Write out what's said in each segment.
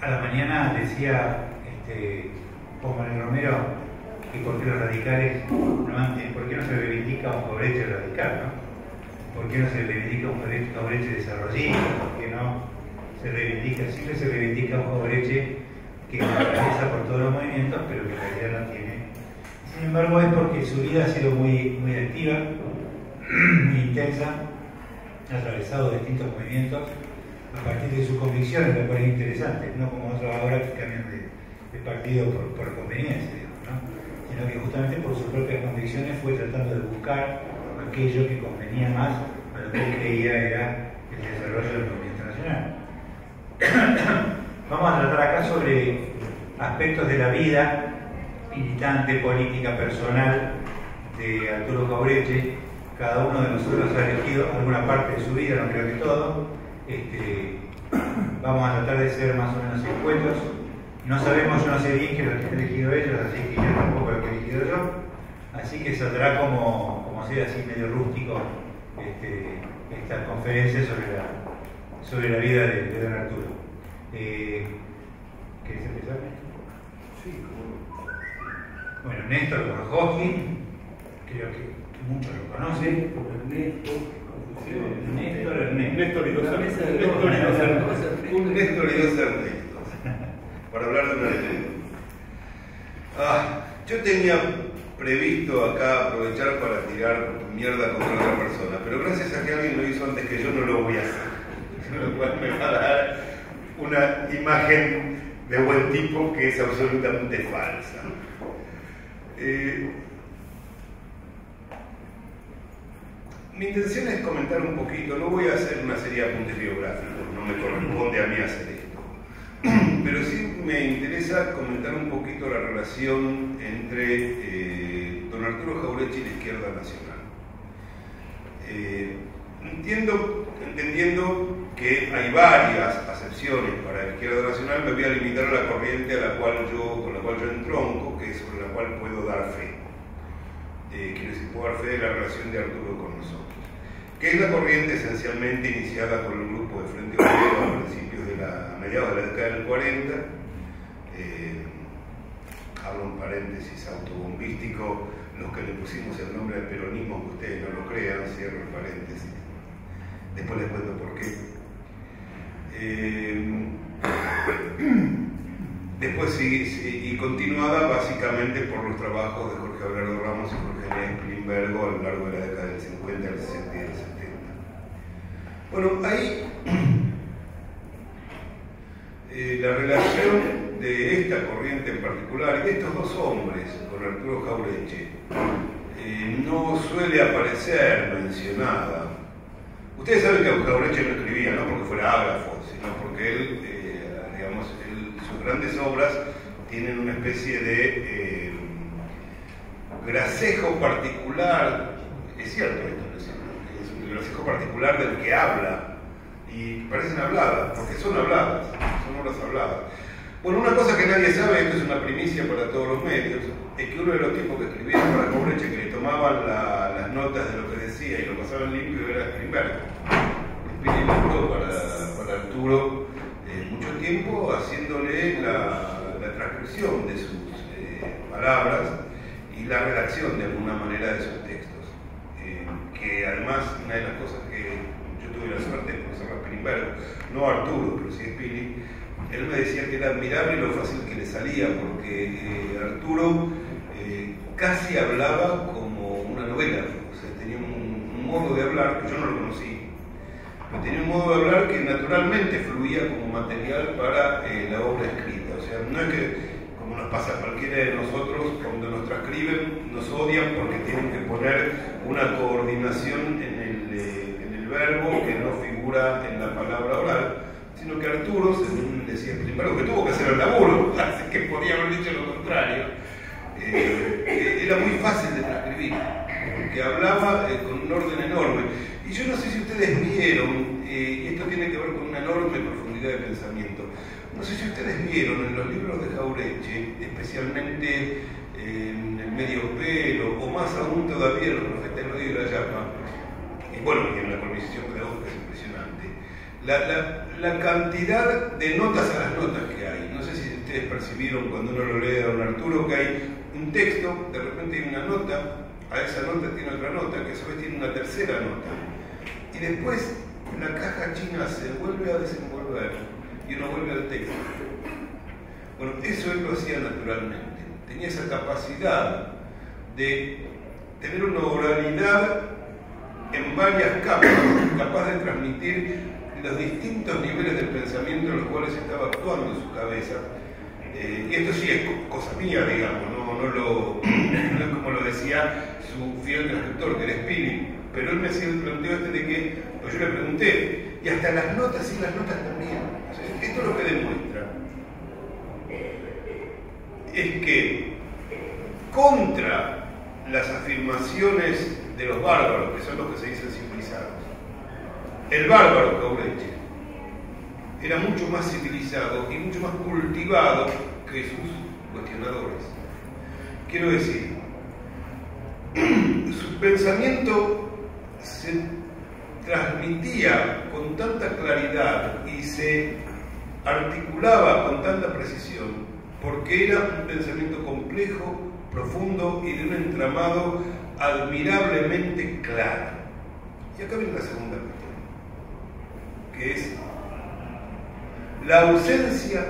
A la mañana decía Juan Manuel Romero que por qué los radicales ¿por qué no se reivindica un Jauretche radical, ¿no? ¿Por qué no se reivindica un Jauretche desarrollista? ¿Por qué no se reivindica? Siempre se reivindica un Jauretche que atraviesa por todos los movimientos, pero que en realidad no tiene. Sin embargo, es porque su vida ha sido muy activa, muy intensa, ha atravesado distintos movimientos a partir de sus convicciones, lo cual es interesante, no como otros ahora que cambian de partido por conveniencia, digamos, ¿no? Sino que justamente por sus propias convicciones fue tratando de buscar aquello que convenía más a lo que él creía era el desarrollo del movimiento nacional. Vamos a tratar acá sobre aspectos de la vida militante, política, personal de Arturo Jauretche. Cada uno de nosotros ha elegido alguna parte de su vida, no creo que todo. Vamos a tratar de ser más o menos escuetos. No sabemos, yo no sé bien qué es lo que han elegido ellos, así que yo tampoco lo que he elegido yo. Así que saldrá como sea así medio rústico esta conferencia sobre la vida de don Arturo. ¿Querés empezar? Sí, como... Bueno, Néstor Borjowski, creo que muchos lo conocen. Néstor y dos Ernestos. Un Néstor y dos Ernestos. Para hablar de una leyenda. Yo tenía previsto acá aprovechar para tirar mierda contra otra persona, pero gracias a que alguien lo hizo antes que yo, no lo voy a hacer. Lo cual me va a dar una imagen de buen tipo que es absolutamente falsa. Mi intención es comentar un poquito, no voy a hacer una serie de apuntes biográficos, no me corresponde a mí hacer esto, pero sí me interesa comentar un poquito la relación entre don Arturo Jauretche y la izquierda nacional. Entendiendo que hay varias acepciones para la izquierda nacional, me voy a limitar a la corriente con la cual yo entronco, que es sobre la cual puedo dar fe. Quiero decir, puedo dar fe de la relación de Arturo con nosotros, que es la corriente esencialmente iniciada por el grupo de Frente Obrero a mediados de la década del 40. Abro un paréntesis autobombístico, los que le pusimos el nombre al peronismo, que ustedes no lo crean, cierro el paréntesis. Después les cuento por qué. Después y continuada básicamente por los trabajos de Jorge Abelardo Ramos y Jorge Elías Pilimbergo a lo largo de la década del 50, del 60 y del 70. Bueno, ahí la relación de esta corriente en particular y de estos dos hombres con Arturo Jauretche no suele aparecer mencionada. Ustedes saben que Jauretche no escribía, no porque fuera ágrafo, sino porque él, sus grandes obras tienen una especie de gracejo particular. Es cierto esto, ¿no es cierto? Es un gracejo particular del que habla, y parecen habladas, porque son habladas, son obras habladas. Bueno, una cosa que nadie sabe, esto es una primicia para todos los medios, es que uno de los tipos que escribieron para Jauretche, que le tomaban las notas de lo que decía y lo pasaban limpio, era Strindberg. Strindberg para Arturo mucho tiempo haciéndole la transcripción de sus palabras y la redacción de alguna manera de sus textos. Que además, una de las cosas que yo tuve la suerte de conocer a Strindberg, no a Arturo, pero sí a Spilly, él me decía que era admirable lo fácil que le salía, porque Arturo casi hablaba como una novela, o sea, tenía un modo de hablar que yo no lo conocí, pero tenía un modo de hablar que naturalmente fluía como material para la obra escrita. O sea, no es que, como nos pasa a cualquiera de nosotros, cuando nos transcriben, nos odian porque tienen que poner una coordinación en el verbo que no figura en la palabra oral, sino que Arturo, según decía primero, que tuvo que hacer el laburo, así que podía haber dicho lo contrario, era muy fácil de transcribir, porque hablaba con un orden enorme. Y yo no sé si ustedes vieron, y esto tiene que ver con una enorme profundidad de pensamiento, no sé si ustedes vieron en los libros de Jauretche, especialmente en El Medio Pelo, o más aún todavía en Los Profetas del Odio y la Llama, y bueno, y en La Colonización Pedagógica es impresionante, la cantidad de notas a las notas que hay. No sé si ustedes percibieron cuando uno lo lee a don Arturo que hay un texto, de repente hay una nota, a esa nota tiene otra nota, que a su vez tiene una tercera nota. Y después la caja china se vuelve a desenvolver y uno vuelve al texto. Bueno, eso él lo hacía naturalmente. Tenía esa capacidad de tener una oralidad en varias capas, capaz de transmitir los distintos niveles del pensamiento en los cuales estaba actuando en su cabeza. Y esto sí es cosa mía, digamos, no es como lo decía su fiel transcriptor, que era Spilling, pero él me hacía el planteo de que, pues yo le pregunté, y hasta las notas, sí, las notas también. O sea, esto lo que demuestra es que contra las afirmaciones de los bárbaros, que son los que se dicen civilizados, el bárbaro Caureche era mucho más civilizado y mucho más cultivado que sus cuestionadores. Quiero decir, su pensamiento se transmitía con tanta claridad y se articulaba con tanta precisión porque era un pensamiento complejo, profundo y de un entramado admirablemente claro. Y acá viene la segunda cuestión, que es la ausencia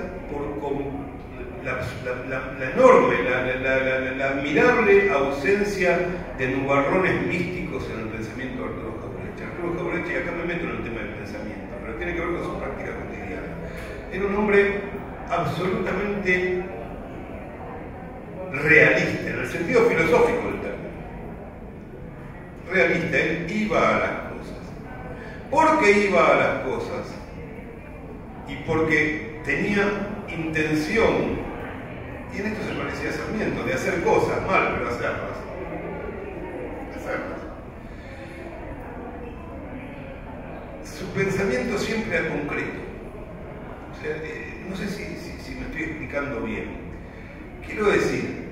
la enorme, la admirable ausencia de nubarrones místicos en el pensamiento de Arturo Jauretche. Arturo Jauretche, acá me meto en el tema del pensamiento, pero tiene que ver con su práctica cotidiana. Era un hombre absolutamente realista, en el sentido filosófico del término. Realista, él iba a las cosas. ¿Por qué iba a las cosas? Y porque tenía intención, y en esto se parecía a Sarmiento, de hacer cosas mal, pero hacerlas. Su pensamiento siempre era concreto. O sea, no sé si me estoy explicando bien. Quiero decir,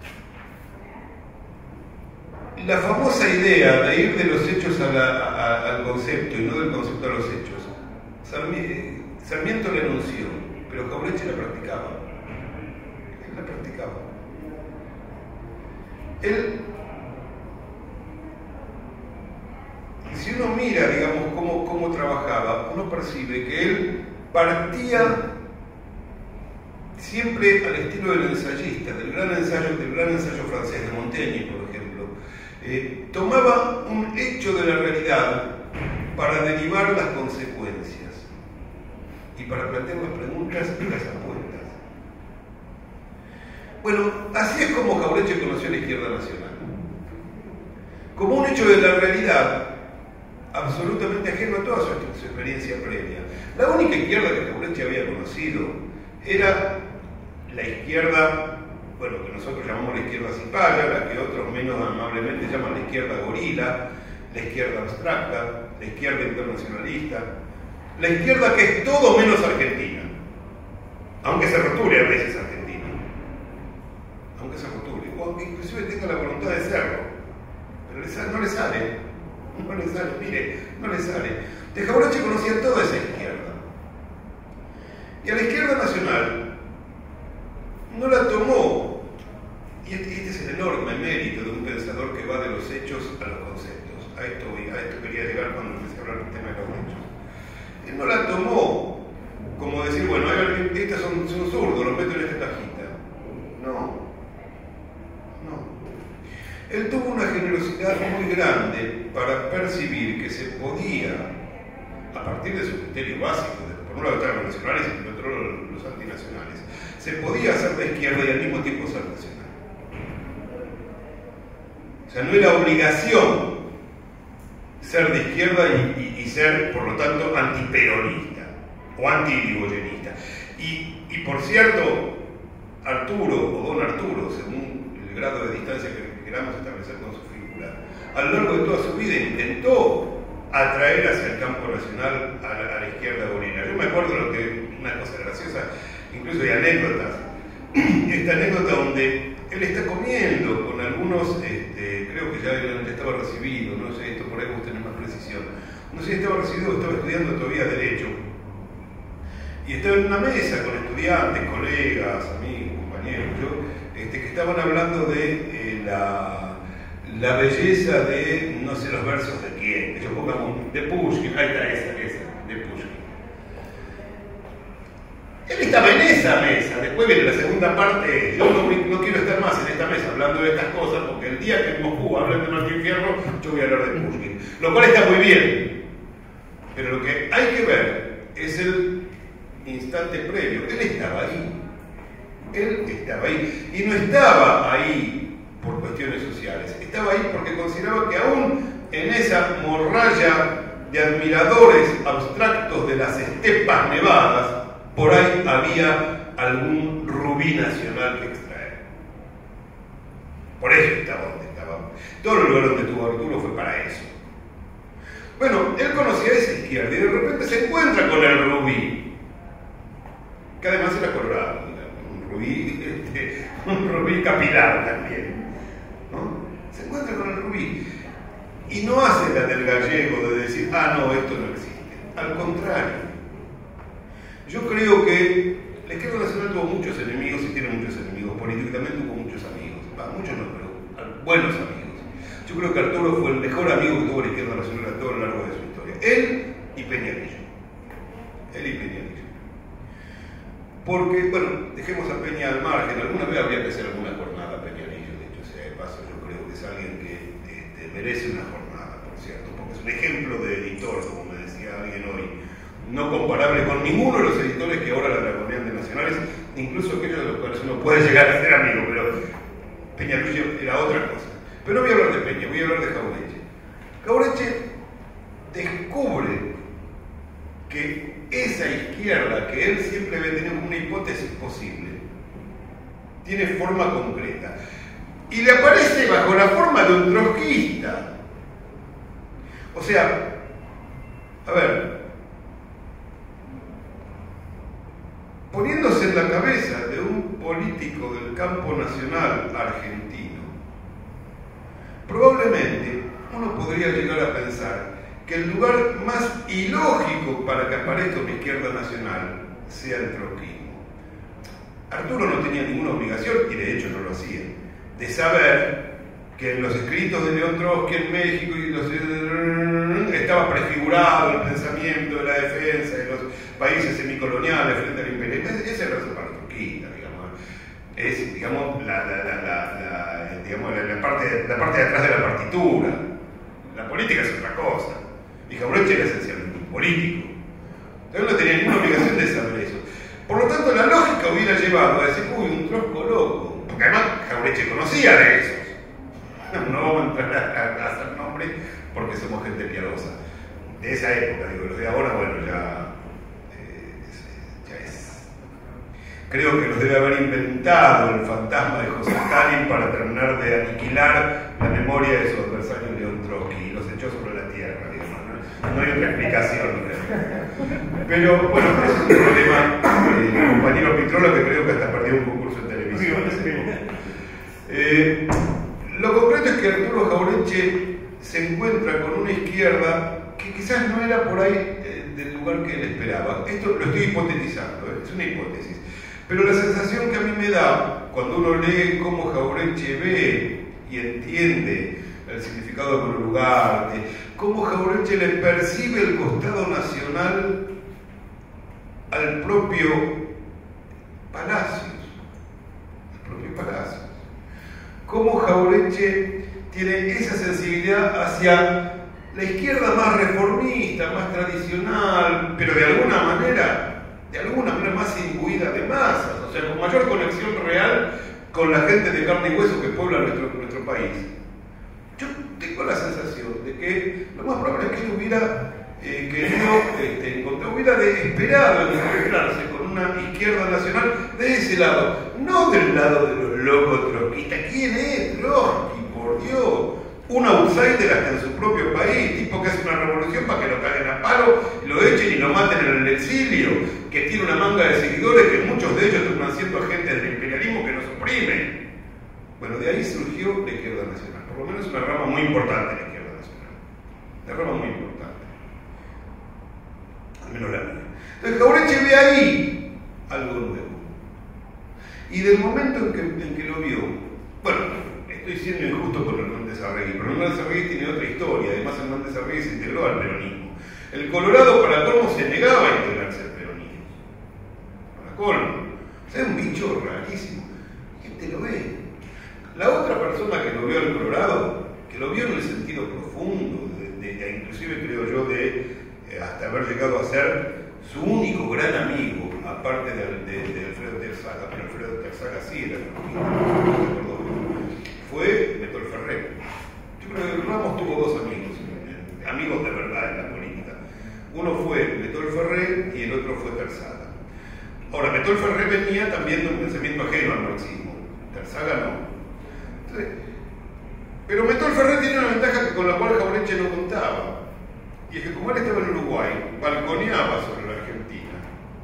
la famosa idea de ir de los hechos al concepto y no del concepto a los hechos, Sarmiento la enunció, pero Jauretche la practicaba. Él la practicaba. Si uno mira, digamos, cómo trabajaba, uno percibe que él partía siempre al estilo del ensayista, del gran ensayo francés de Montaigne, por ejemplo. Tomaba un hecho de la realidad para derivar las consecuencias y para plantear las preguntas y las apuestas. Bueno, así es como Jauretche conoció a la izquierda nacional. Como un hecho de la realidad absolutamente ajeno a toda su experiencia previa. La única izquierda que Jauretche había conocido era la izquierda, bueno, que nosotros llamamos la izquierda cipaya, la que otros menos amablemente llaman la izquierda gorila, la izquierda abstracta, la izquierda internacionalista, la izquierda que es todo menos argentina, aunque se rotule a veces argentina, aunque se rotule, o aunque inclusive tenga la voluntad de serlo, pero no le sale, mire, no le sale. De Jauretche conocía toda esa izquierda, y a la izquierda nacional no la tomó, y este es el enorme mérito de un pensador que va de los hechos a los conceptos. A esto quería llegar cuando empecé a hablar del tema de los hechos. Él no la tomó como decir, bueno, estas son zurdos, los meto en esta cajita. No. Él tuvo una generosidad muy grande para percibir que se podía, a partir de su criterio básico, por un lado estaban los nacionales y por otro lado los antinacionales, se podía hacer de izquierda y al mismo tiempo ser nacional. O sea, no era obligación ser de izquierda y ser, por lo tanto, antiperonista o anti-irigoyenista. Y por cierto, Arturo o don Arturo, según el grado de distancia que queramos establecer con su figura, a lo largo de toda su vida intentó atraer hacia el campo nacional a la izquierda gorila. Yo me acuerdo una cosa graciosa, incluso hay anécdotas. Esta anécdota donde él está comiendo con algunos, creo que ya estaba recibido, no sé, esto por ahí vos tenés más precisión, no sé si estaba recibido o estaba estudiando todavía Derecho, y estaba en una mesa con estudiantes, colegas, amigos, compañeros, que estaban hablando de la belleza de, no sé, los versos de quién, que yo pongamos, de Pushkin, ahí está esa, de Pushkin. Él estaba en esa mesa, después viene la segunda parte, yo no quiero estar más en esta mesa hablando de estas cosas, porque el día que en Moscú hablen de Martín Fierro, yo voy a hablar de Pushkin, lo cual está muy bien, pero lo que hay que ver es el instante previo. Él estaba ahí, y no estaba ahí por cuestiones sociales, estaba ahí porque consideraba que aún en esa morralla de admiradores abstractos de las estepas nevadas, por ahí había algún rubí nacional que extraer. Por eso estaba donde estaba. Todo el lugar donde estuvo Arturo fue para eso. Bueno, él conocía esa izquierda y de repente se encuentra con el rubí, que además era colorado, un rubí capilar también, ¿no? Se encuentra con el rubí y no hace la del gallego de decir, ah, no, esto no existe. Al contrario, yo creo que la izquierda nacional tuvo muchos enemigos y tiene muchos enemigos políticos, y también tuvo muchos amigos, muchos no, pero buenos amigos. Yo creo que Arturo fue el mejor amigo que tuvo la izquierda nacional a todo lo largo de su historia. Él y Peña. Porque, bueno, dejemos a Peña al margen. Alguna vez habría que hacer alguna jornada a Peña, de hecho, sea de paso, yo creo que es alguien que merece una jornada, por cierto, porque es un ejemplo de editor, como me decía alguien hoy, no comparable con ninguno de los editores que ahora la dragonean de nacionales, incluso aquellos de los cuales uno puede llegar a ser amigo, pero Peñarollo era otra cosa. Pero no voy a hablar de Peña, voy a hablar de Jauretche. Jauretche descubre que esa izquierda que él siempre había tenido como una hipótesis posible tiene forma concreta y le aparece bajo la forma de un trotskista. O sea, a ver, poniéndose en la cabeza de un político del campo nacional argentino, probablemente uno podría llegar a pensar que el lugar más ilógico para que aparezca una izquierda nacional sea el trotskismo. Arturo no tenía ninguna obligación, y de hecho no lo hacía, de saber que en los escritos de León Trotsky en México estaba prefigurado el pensamiento de la defensa de los países semicoloniales frente al imperialismo. Esa era la parte trotskista, digamos. Es, digamos, la parte de atrás de la partitura. La política es otra cosa. Y Jauretche era esencialmente un político. Entonces no tenía ninguna obligación de saber eso. Por lo tanto, la lógica hubiera llevado a decir, uy, un trosco loco. Porque además Jauretche conocía de esos. No vamos a entrar a hacer nombres porque somos gente piadosa. De esa época, digo, los de ahora, bueno, ya es. Creo que los debe haber inventado el fantasma de José Stalin para terminar de aniquilar la memoria de su adversario León Trotsky y los echó sobre la tierra, digamos. No hay otra explicación. Pero bueno, ese es un problema del compañero Pitrola, que creo que hasta perdió un concurso en televisión. Lo concreto es que Arturo Jauretche se encuentra con una izquierda que quizás no era por ahí del lugar que él esperaba. Esto lo estoy hipotetizando, es una hipótesis. Pero la sensación que a mí me da cuando uno lee cómo Jauretche ve y entiende el significado de Ugarte, cómo Jauretche le percibe el costado nacional al propio Palacios, cómo Jauretche tiene esa sensibilidad hacia la izquierda más reformista, más tradicional, pero de alguna manera más imbuida de masas, o sea, con mayor conexión real con la gente de carne y hueso que puebla nuestro país. Yo tengo la sensación de que lo más probable es que él hubiera querido encontrar, hubiera esperado encontrarse con una izquierda nacional de ese lado, no del lado de los locos trotskistas. ¿Quién es Trotsky, por Dios? Un outsider hasta en su propio país, tipo que hace una revolución para que lo caguen a palo, lo echen y lo maten en el exilio, que tiene una manga de seguidores que muchos de ellos terminan siendo agentes del imperialismo que nos oprimen. Bueno, de ahí surgió la izquierda nacional, por lo menos una rama muy importante de la izquierda nacional, una rama muy importante. no la mía. Entonces Jauretche ve ahí algo nuevo. Y del momento en que lo vio, bueno, estoy siendo injusto con Hernández Arregui, pero Hernández Arregui tiene otra historia. Además, Hernández Arregui se integró al peronismo. El Colorado, para colmo, se negaba a integrarse al peronismo. Para colmo. O sea, es un bicho rarísimo. Gente lo ve. La otra persona que lo vio al Colorado, que lo vio en el sentido profundo, inclusive creo yo, hasta haber llegado a ser su único gran amigo, aparte de Alfredo Terzaga, pero Alfredo Terzaga sí era fue Metol Ferrer. Yo creo que Ramos tuvo dos amigos, amigos de verdad en la política. Uno fue Metol Ferrer y el otro fue Terzaga. Ahora, Metol Ferrer venía también de un pensamiento ajeno al marxismo, Terzaga no. Entonces, pero Metol Ferrer tiene una ventaja con la cual Jauretche no contaba. Y es que como él estaba en Uruguay, balconeaba sobre la Argentina.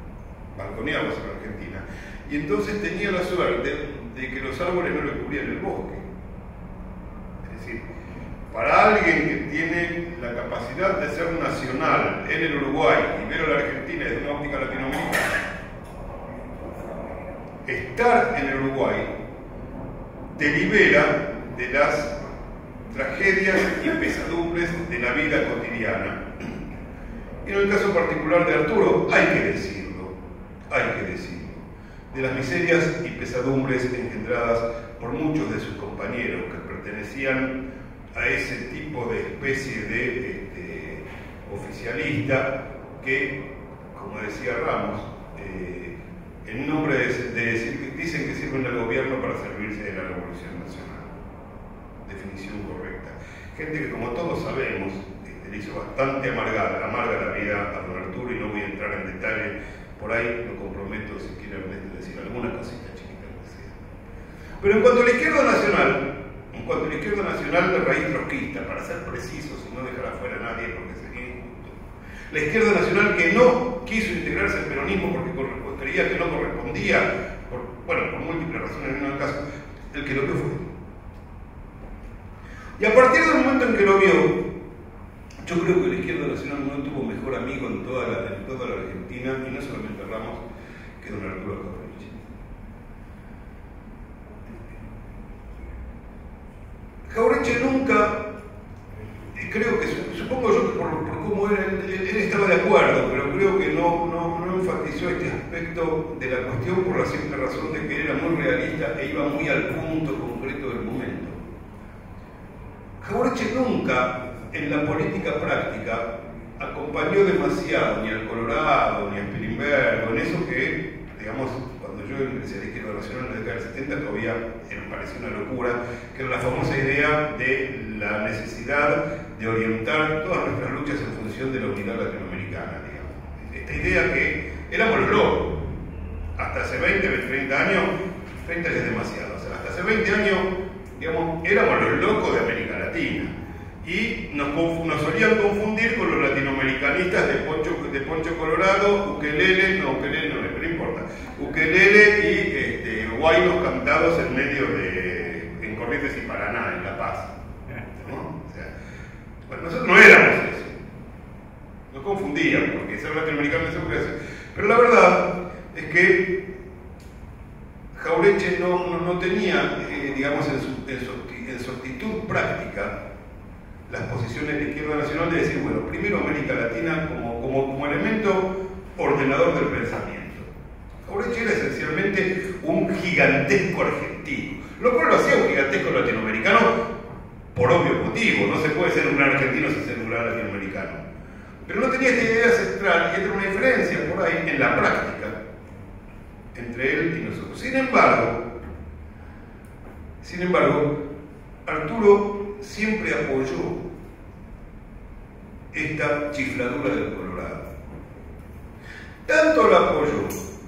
Y entonces tenía la suerte de que los árboles no le cubrían el bosque. Es decir, para alguien que tiene la capacidad de ser nacional en el Uruguay y ver a la Argentina desde una óptica latinoamericana, estar en el Uruguay te libera de las tragedias y pesadumbres de la vida cotidiana. Y en el caso particular de Arturo, hay que decirlo, de las miserias y pesadumbres engendradas por muchos de sus compañeros que pertenecían a ese tipo de especie de oficialista que, como decía Ramos, en nombre de decir, dicen que sirven al gobierno para servirse de la Revolución Nacional. Definición correcta. Gente que, como todos sabemos, le hizo bastante amarga la vida a don Arturo, y no voy a entrar en detalle, por ahí lo comprometo si quiere decir alguna cosita chiquita que sea. Pero en cuanto a la izquierda nacional de raíz trotskista, para ser precisos y no dejar afuera a nadie porque sería injusto, la izquierda nacional que no quiso integrarse al peronismo porque creía que no correspondía, por múltiples razones, en un caso, el que lo vio fue. Y a partir del momento en que lo vio, yo creo que la izquierda nacional no tuvo mejor amigo en toda la Argentina, y no solamente Ramos, que don Arturo Jauretche. Jauretche nunca, creo que, supongo yo que por cómo era, él estaba de acuerdo, pero creo que no enfatizó este aspecto de la cuestión por la simple razón de que él era muy realista e iba muy al punto concreto del momento. Jauretche nunca, en la política práctica, acompañó demasiado ni al Colorado, ni a Spilimbergo, en eso que, digamos, cuando yo ingresé a la izquierda nacional en la década del 70 todavía me pareció una locura, que era la famosa idea de la necesidad de orientar todas nuestras luchas en función de la unidad latinoamericana, digamos. Esta idea que éramos los locos, hasta hace 20, 30 años, 30 ya es demasiado, o sea, hasta hace 20 años, digamos, éramos los locos de América Latina. Y nos solían confundir con los latinoamericanistas de Poncho Colorado, ukelele no, pero importa, ukelele y guaynos cantados en medio en Corrientes y Paraná, en La Paz. ¿No? O sea, bueno, nosotros no éramos eso. Nos confundían, porque ser latinoamericano no se puede hacer. Pero la verdad es que Jauretche no tenía, digamos, en su actitud práctica, las posiciones de la izquierda nacional de decir, bueno, primero América Latina como elemento ordenador del pensamiento. Jauretche era esencialmente un gigantesco argentino, lo cual lo hacía un gigantesco latinoamericano por obvio motivo. No se puede ser un gran argentino sin ser un gran latinoamericano. Pero no tenía esta idea central, y entre una diferencia por ahí en la práctica entre él y nosotros. Sin embargo, Arturo siempre apoyó esta chifladura del Colorado. Tanto lo apoyó.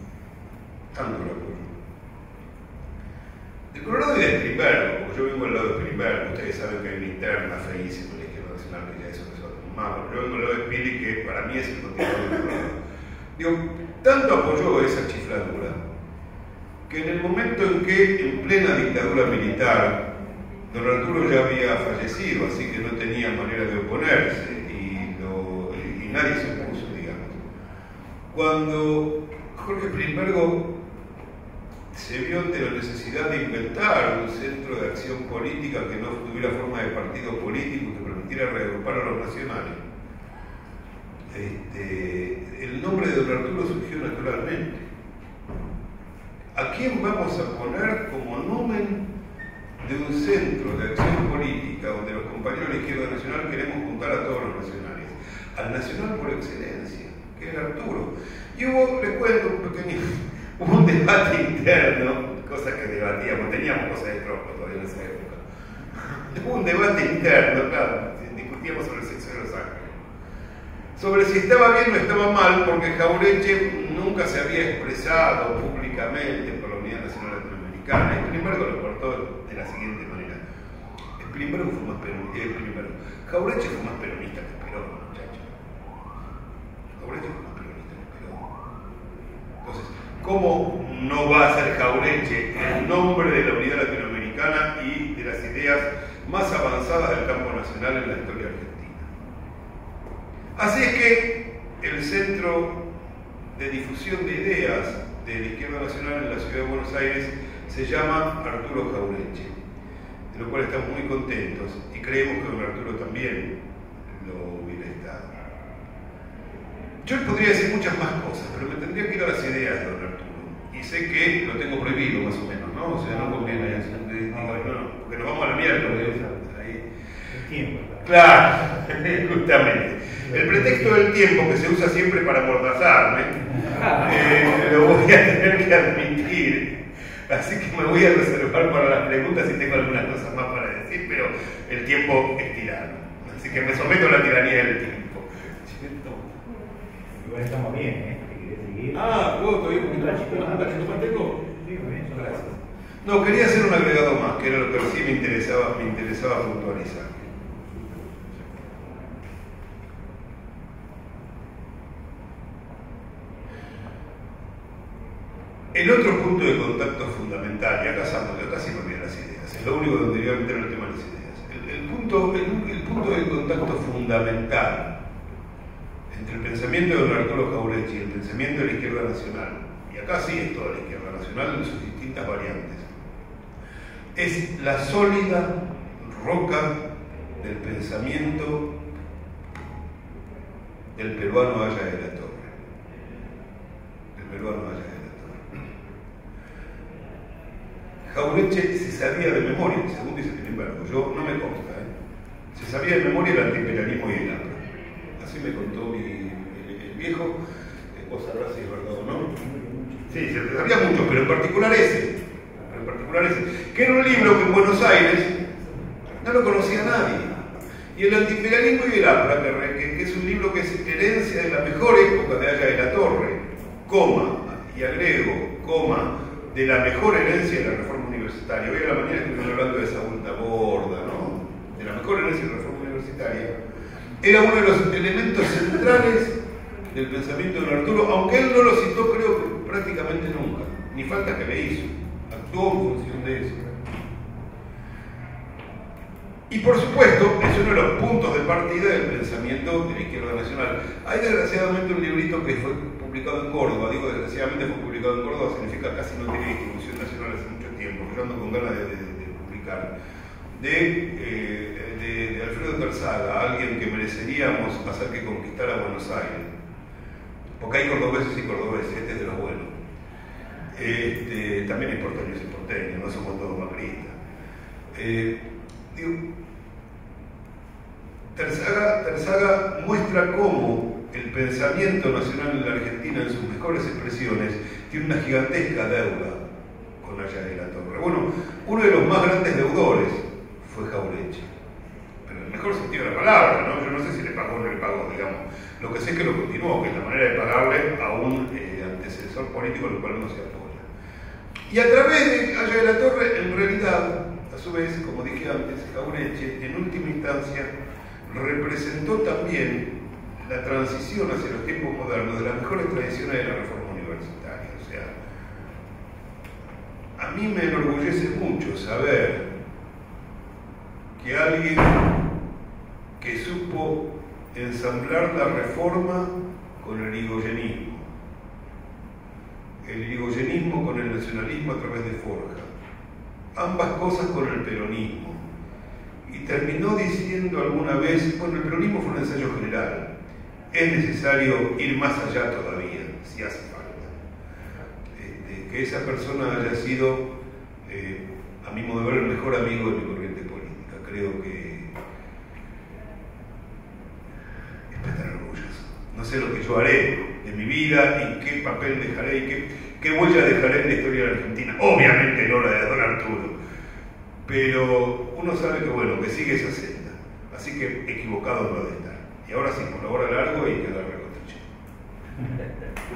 De Colorado y de Spilimbergo, porque yo vengo al lado de Spilimbergo, ustedes saben que hay una interna feísima en la izquierda nacional, que ya eso no se va a tomar, pero yo vengo al lado de Spili, que para mí es el continuador del Colorado. Digo, tanto apoyó esa chifladura, que en el momento en que, en plena dictadura militar, don Arturo ya había fallecido, así que no tenía manera de oponerse, y nadie se opuso, digamos. cuando Jorge Strindberg se vio ante la necesidad de inventar un centro de acción política que no tuviera forma de partido político, que permitiera reagrupar a los nacionales. El nombre de Don Arturo surgió naturalmente. ¿A quién vamos a poner como nomen de un centro de acción política donde los compañeros de la izquierda nacional queremos juntar a todos los nacionales? Al nacional por excelencia, que es Arturo. Y hubo, les cuento hubo un debate interno, cosas que debatíamos, teníamos cosas de tronco todavía en esa época. Hubo un debate interno, claro, discutíamos sobre el sexo de los ángeles. Sobre si estaba bien o estaba mal, porque Jauretche nunca se había expresado públicamente por la Unidad Nacional Latinoamericana. Strindberg lo cortó de la siguiente manera. Strindberg fue más peronista. Jauretche fue más peronista que Perón, muchachos. Jauretche fue más peronista que Perón. Entonces, ¿cómo no va a ser Jauretche el nombre de la Unidad Latinoamericana y de las ideas más avanzadas del campo nacional en la historia argentina? Así es que el Centro de Difusión de Ideas de la Izquierda Nacional en la Ciudad de Buenos Aires se llama Arturo Jauretche, de lo cual estamos muy contentos y creemos que don Arturo también lo hubiera estado. Yo les podría decir muchas más cosas, pero me tendría que ir a las ideas de don Arturo. Y sé que lo tengo prohibido más o menos, ¿no? O sea, no conviene eso. No, porque nos vamos a la mierda. Ahí. El tiempo. Claro, justamente. El pretexto del tiempo, que se usa siempre para amordazarme, lo voy a tener que admitir. Así que me voy a reservar para las preguntas y tengo algunas cosas más para decir, pero el tiempo es tirano. Así que me someto a la tiranía del tiempo. Igual estamos bien, ¿eh? ¿Te querés seguir? ¿puedo todavía un cachito más tengo? Sí, muy bien, Gracias. No, quería hacer un agregado más, que era lo que sí me interesaba puntualizar. El otro punto de contacto fundamental, y acá sí me olvidé las ideas, es lo único donde iba a meter el tema de las ideas. El punto de contacto fundamental entre el pensamiento de don Arturo Jauretche y el pensamiento de la izquierda nacional, y acá sí es toda la izquierda nacional en sus distintas variantes, es la sólida roca del pensamiento del peruano Aya de la Torre. Jauretche se sabía de memoria, según dice Strindberg, yo no me consta, se sabía de memoria el antiimperialismo y el hambre. Así me contó el viejo, vos sabrás si es verdad o no. Sí, se sabía mucho, pero en particular ese, que era un libro que en Buenos Aires no lo conocía nadie. Y el antiimperialismo y el APRA, que es un libro que es herencia de la mejor época de Aya de la Torre, coma, y agrego, coma, de la mejor herencia de la reforma universitaria. Hoy a la mañana estuvimos hablando de esa vuelta borda, ¿no? De la mejor herencia de la reforma universitaria. Era uno de los elementos centrales del pensamiento de don Arturo, aunque él no lo citó, creo que prácticamente nunca, ni falta que le hizo. Actuó en función de eso. Y por supuesto, es uno de los puntos de partida del pensamiento de la izquierda nacional. Hay desgraciadamente un librito que fue publicado en Córdoba, digo desgraciadamente fue publicado en Córdoba, significa casi no tiene distribución nacional hace mucho tiempo, yo ando con ganas de publicar, de Alfredo Terzaga, alguien que mereceríamos hacer que conquistara Buenos Aires, porque hay cordobeses y cordobeses, este es de los buenos. También hay porteños y porteños, no somos todos macristas. Terzaga muestra cómo el pensamiento nacional en la Argentina en sus mejores expresiones tiene una gigantesca deuda con Aya de la Torre. Bueno, uno de los más grandes deudores fue Jauretche, pero en el mejor sentido de la palabra, ¿no? Yo no sé si le pagó o no le pagó, digamos. Lo que sé es que lo continuó, que es la manera de pagarle a un antecesor político al cual no se apoya. Y a través de Aya de la Torre, en realidad, a su vez, como dije antes, Jauretche, en última instancia, representó también la transición hacia los tiempos modernos de las mejores tradiciones de la reforma universitaria. O sea, a mí me enorgullece mucho saber que alguien que supo ensamblar la reforma con el irigoyenismo, el irigoyenismo con el nacionalismo a través de Forja, ambas cosas con el peronismo. Y terminó diciendo alguna vez, bueno, el peronismo fue un ensayo general, es necesario ir más allá todavía, si hace falta. Que esa persona haya sido, a mi modo de ver, el mejor amigo de mi corriente política. Creo que es para estar orgulloso. No sé lo que yo haré de mi vida, ni qué papel dejaré, y qué huella dejaré en la historia de la Argentina. Obviamente no la de don Arturo, pero uno sabe que, bueno, que sigue esa senda. Así que equivocado no ha de estar. Y ahora sí, por la hora largo y quedar reconstruido.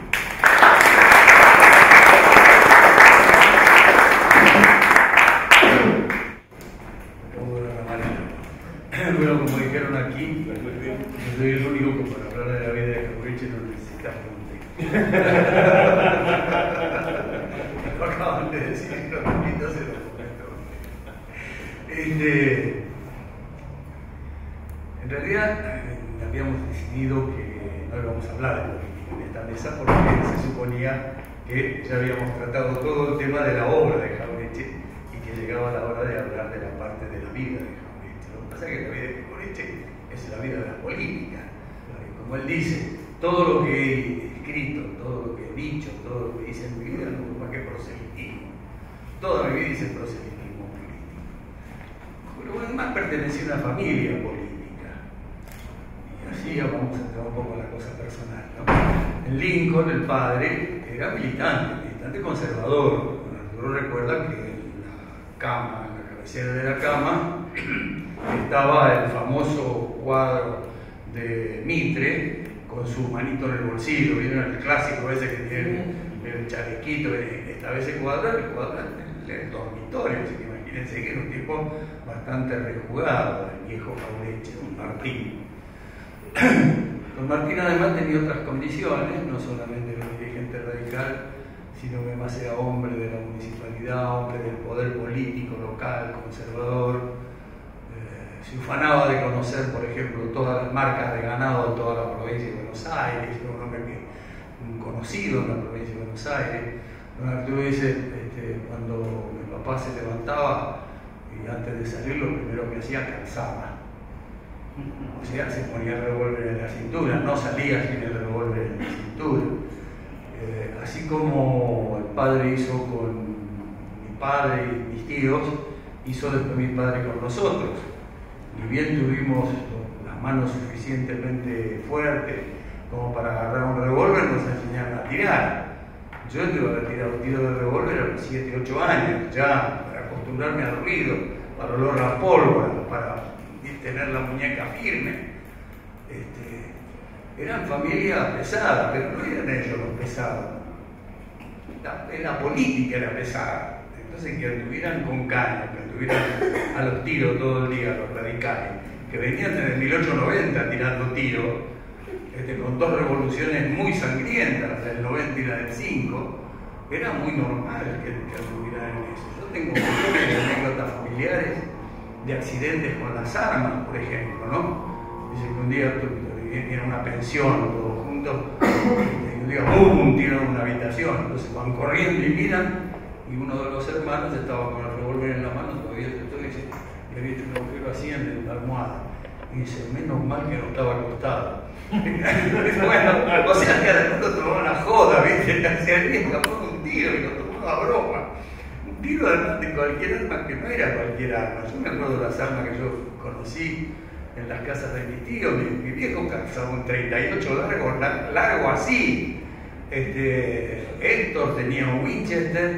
Bueno, como dijeron aquí, yo soy el único que para hablar de la vida de Jauretche no necesita preguntas. Lo acaban de decir, los repito, se lo comento. En realidad, habíamos decidido que no íbamos a hablar de política en esta mesa porque se suponía que ya habíamos tratado todo el tema de la obra de Jauretche y que llegaba la hora de hablar de la parte de la vida de Jauretche. Lo que pasa es que la vida de Jauretche es la vida de la política. Como él dice, todo lo que he escrito, todo lo que he dicho, todo lo que hice en mi vida no es más que proselitismo. Toda mi vida hice proselitismo político. Pero además pertenecía a una familia política. Y así vamos a entrar un poco en la cosa personal, ¿no? En Lincoln, el padre, era militante conservador. Arturo recuerda que en la cama, en la cabecera de la cama, estaba el famoso cuadro de Mitre con su manito en el bolsillo. ¿Vieron el clásico ese que tiene el chalequito? Estaba ese cuadro, el dormitorio. Así que imagínense que era un tipo bastante rejugado, el viejo Jauretche, don Martín. Don Martín además tenía otras condiciones, no solamente era un dirigente radical, sino que además era hombre de la municipalidad, hombre del poder político local, conservador. Se ufanaba de conocer, por ejemplo, todas las marcas de ganado de toda la provincia de Buenos Aires, era un hombre conocido en la provincia de Buenos Aires. Don Arturo dice, cuando mi papá se levantaba y antes de salir lo primero que hacía, calzaba. O sea, se ponía el revólver en la cintura, no salía sin el revólver en la cintura. Así como el padre hizo con mi padre y mis tíos, hizo después mi padre con nosotros. Ni bien tuvimos las manos suficientemente fuertes como para agarrar un revólver, nos enseñaron a tirar. Yo tuve que tirar un tiro de revólver a los 7, 8 años, ya, para acostumbrarme al ruido, para oler la pólvora, para tener la muñeca firme. Eran familias pesadas, pero no eran ellos los pesados. La política era pesada. Entonces, que anduvieran con caña, que anduvieran a los tiros todo el día, los radicales, que venían desde 1890 tirando tiros, con 2 revoluciones muy sangrientas, la del 90 y la del 5, era muy normal que anduvieran en eso. Yo tengo montones de anécdotas familiares de accidentes con las armas, por ejemplo, ¿no? Dice que un día era una pensión, todos juntos, y un día ¡pum!, un tiro en una habitación, entonces van corriendo y miran, y uno de los hermanos estaba con el revólver en la mano, todavía y había hecho un agujero así en la almohada, y dice, menos mal que no estaba acostado. Bueno, o sea que además lo tomaba una joda, ¿viste? Hacía el viejo, capaz un tiro y lo tomaba a broma. Un tiro además de cualquier arma, que no era cualquier arma. Yo me acuerdo de las armas que yo conocí en las casas de mi tío. Mi viejo calzaba un 38 largo así. Héctor tenía un Winchester,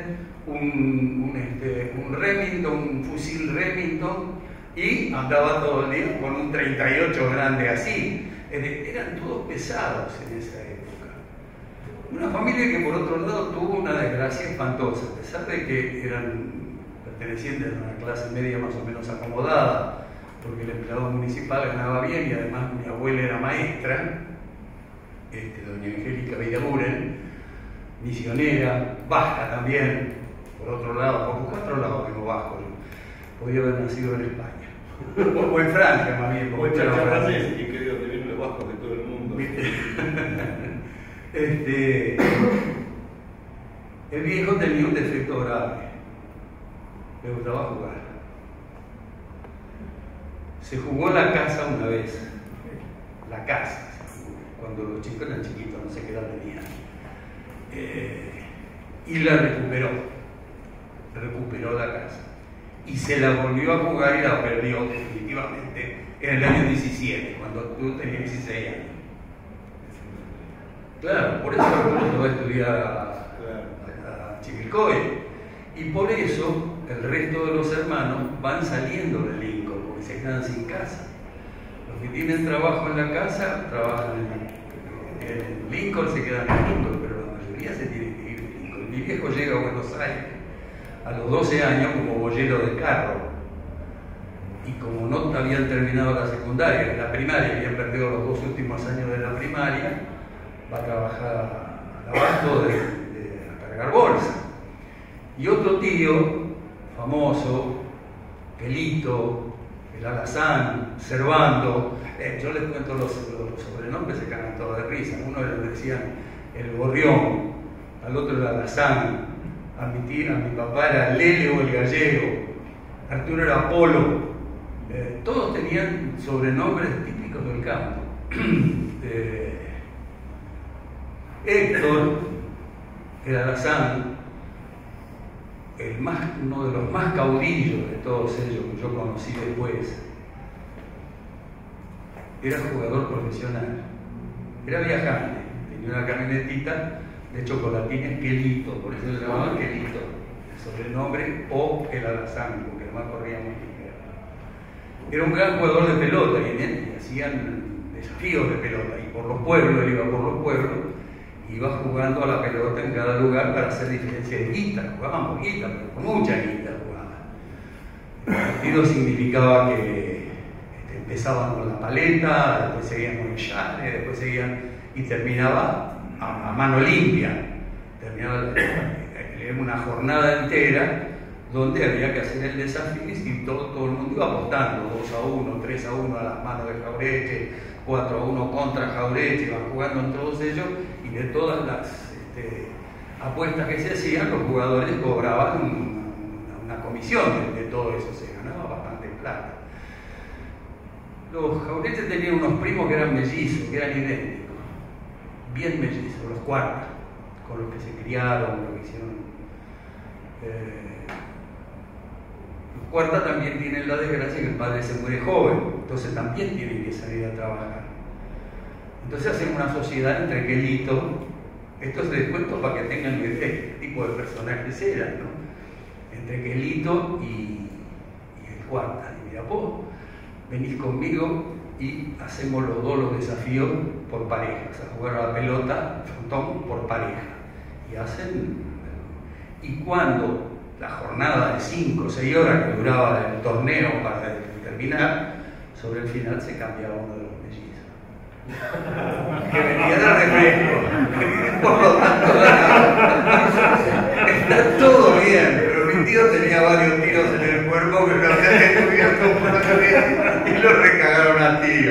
un Remington, un fusil Remington, y andaba todo el día con un 38 grande así. Eran todos pesados en esa época. Una familia que por otro lado tuvo una desgracia espantosa, a pesar de que eran pertenecientes a una clase media más o menos acomodada, porque el empleado municipal ganaba bien y además mi abuela era maestra, doña Angélica Villaburen, misionera, vasca también, por otro lado, por 4 lados tengo vasco, podía haber nacido en España, o en Francia más bien, porque era francés. Y que Dios te viene los vascos de todo el mundo. El viejo tenía un defecto grave, le gustaba jugar. Se jugó la casa una vez, la casa, cuando los chicos eran chiquitos, no sé qué edad tenían, y la recuperó la casa. Y se la volvió a jugar y la perdió definitivamente en el año 17, cuando tú tenías 16 años. Claro, por eso Arturo va a estudiar a Chivilcoy. Y por eso el resto de los hermanos van saliendo de Lincoln, porque se quedan sin casa. Los que tienen trabajo en la casa, trabajan en Lincoln, se quedan en Lincoln, pero la mayoría se tienen que ir de Lincoln. Mi viejo llega a Buenos Aires a los 12 años como boyero de carro. Y como no habían terminado la secundaria, la primaria, habían perdido los 2 últimos años de la primaria, va a trabajar al abasto a cargar bolsa. Y otro tío famoso, Pelito, el Alazán, Servando, yo les cuento los sobrenombres, se cagan todos de risa. Uno le decían el Gorrión, al otro el Alazán, a mi papá era Lele o el Gallego, Arturo era Polo. Todos tenían sobrenombres típicos del campo. Héctor, el Alazán, uno de los más caudillos de todos ellos que yo conocí después, era jugador profesional, era viajante, tenía una camionetita de chocolatines Quelito, por eso le llamaban Quelito, el sobrenombre, o el Alazán, porque además corría muy bien. Era un gran jugador de pelota y hacían desafíos de pelota, y por los pueblos, él iba por los pueblos, iba jugando a la pelota en cada lugar para hacer diferencia de guita. Jugaban por guita, pero con mucha guita jugaban. El partido significaba que empezaban con la paleta, después seguían con el llave, después seguían y terminaba a mano limpia. Terminaba una jornada entera donde había que hacer el desafío y todo el mundo iba apostando 2-1, 3-1 a las manos de Jaureche, 4-1 contra Jaureche, iban jugando entre todos ellos, y de todas las apuestas que se hacían, los jugadores cobraban una comisión de todo eso, se ganaba bastante plata. Los Jaureches tenían unos primos que eran mellizos, que eran idénticos, bien mellizos, los Cuarta, con los que se criaron, los que hicieron. Los Cuarta también tienen la desgracia que el padre se muere joven, entonces también tienen que salir a trabajar. Entonces hacen una sociedad entre Quelito, esto se les cuento para que tengan idea de qué tipo de personajes eran, ¿no? Entre Quelito y el Cuarta. Y mira, vos venís conmigo y hacemos los dos los desafíos por parejas, a jugar a la pelota, frontón por pareja. Y hacen. Y cuando la jornada de 5 o 6 horas que duraba el torneo para terminar, sobre el final se cambiaba uno de los mellizos. Que venía de refresco. Por lo tanto, está todo bien, pero mi tío tenía varios tiros en el cuerpo que lo había descubierto por la cabeza y lo recagaron a tiro.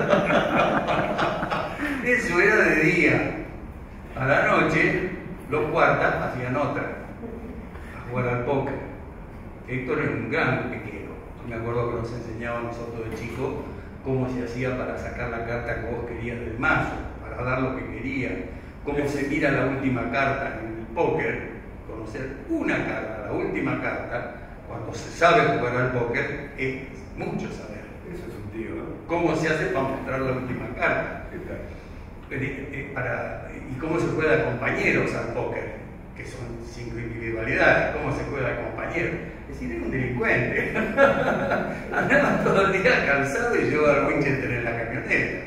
Eso era de día. A la noche, los Cuartas hacían otra, a jugar al póker. Héctor era un gran pequeño. Me acuerdo que nos enseñaba a nosotros de chicos cómo se hacía para sacar la carta que vos querías del mazo, para dar lo que querías, cómo se mira la última carta en el póker, conocer una carta, la última carta, cuando se sabe jugar al póker, es mucho saber. Eso es un tío, ¿no? ¿Cómo se hace para mostrar la última carta? Y cómo se juega a compañeros al póker, que son 5 individualidades, cómo se juega a compañeros. Es decir, era un delincuente. Andaba todo el día calzado y llevaba el Winchester en la camioneta.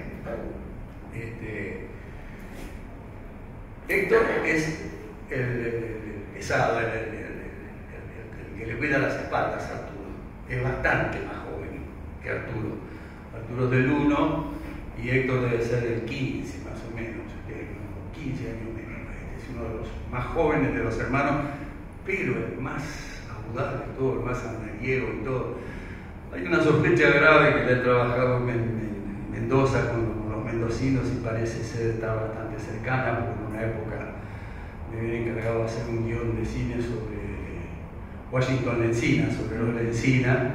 Héctor es el pesado, el que le cuida las espaldas a Arturo. Es bastante más joven que Arturo. Arturo es del 1 y Héctor debe ser del 15 más o menos, 15 años menos. Es uno de los más jóvenes de los hermanos, pero el más audaz de todo, el más andariego y todo. Hay una sospecha grave que le he trabajado en Mendoza con los mendocinos y parece ser estar bastante cercana, porque en una época me habían encargado de hacer un guión de cine sobre Washington Lencina, sobre los Lencina,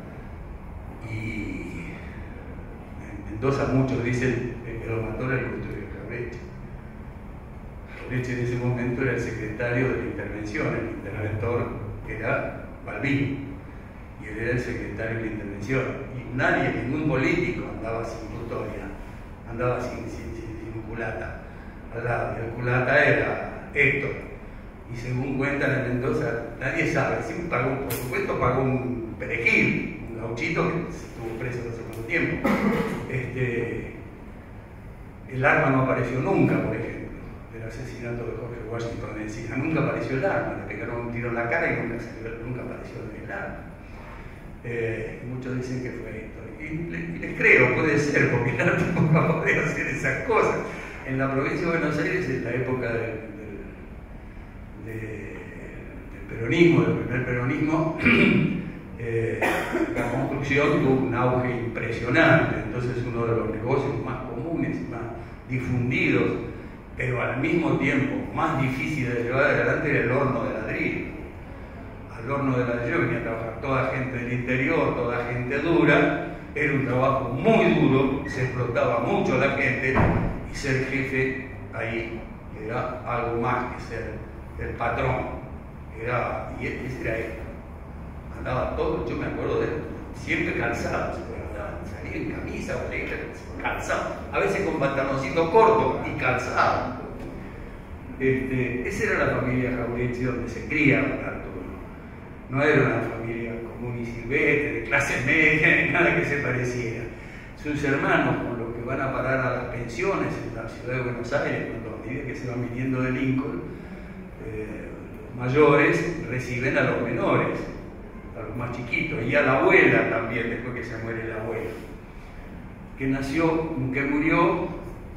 y en Mendoza muchos dicen que lo mató era el Custodio Jauretche. Jauretche en ese momento era el secretario de la intervención, el interventor era Balbín, y él era el secretario de la intervención. Y nadie, ningún político andaba sin custodia, andaba sin culata al lado, y el culata era Héctor. Y según cuentan en Mendoza, nadie sabe, sí pagó, por supuesto pagó un perejil, un gauchito que estuvo preso no sé cuánto tiempo. El arma no apareció nunca, por ejemplo, del asesinato de Jorge Washington Lencina. Nunca apareció el arma, le pegaron un tiro en la cara y nunca apareció el arma. Muchos dicen que fue Héctor. Y les creo, puede ser, porque en la época podía hacer esas cosas. En la provincia de Buenos Aires, en la época del peronismo, del primer peronismo, la construcción tuvo un auge impresionante. Entonces uno de los negocios más comunes, más difundidos, pero al mismo tiempo más difícil de llevar adelante era el horno de ladrillo. Al horno de ladrillo venía a trabajar toda gente del interior, toda gente dura. Era un trabajo muy duro, se explotaba mucho a la gente, y ser jefe ahí era algo más que ser el patrón. Y ese era él. Andaba todo, yo me acuerdo de él, siempre calzado, salía en camisa, calzado, a veces con pantaloncito corto y calzado. Esa era la familia Jauretche donde se cría Arturo. No era una familia común y silvestre, de clase media, ni nada que se pareciera. Sus hermanos, con los que van a parar a las pensiones en la ciudad de Buenos Aires, cuando a medida que se van viniendo de Lincoln, los mayores reciben a los menores, a los más chiquitos, y a la abuela también, después que se muere la abuela, que murió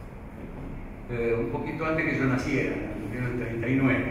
un poquito antes que yo naciera, murió en el 39.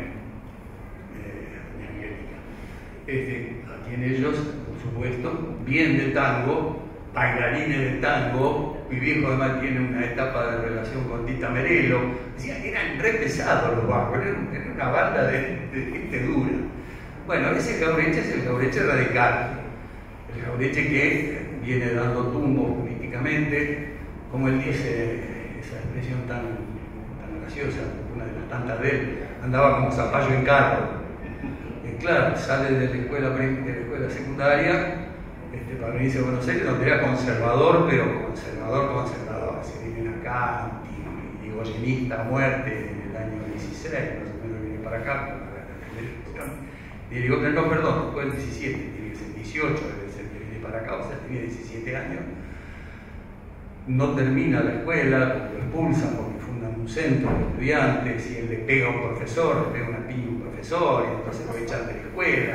Tienen ellos, por supuesto, bien de tango, bailarines de tango. Mi viejo además tiene una etapa de relación con Tita Merelo. Decía, eran re pesados los bajos, era una banda de gente dura. Bueno, ese Jauretche es el Jauretche radical, el Jauretche que viene dando tumbos políticamente, como él dice, esa expresión tan graciosa, una de las tantas de él, andaba como zapallo en carro. Claro, sale de la escuela secundaria para venirse a Buenos Aires, donde era conservador, pero conservador. Se viene acá, antigoyenista, muerte en el año 16, más o menos viene para acá. Y digo, no, perdón, después del 17, tiene que ser 18, debe ser que viene para acá, o sea, tiene 17 años. No termina la escuela, lo expulsan porque fundan un centro de estudiantes y él le pega a un profesor, le pega una piña a un profesor, y entonces lo echan de la escuela.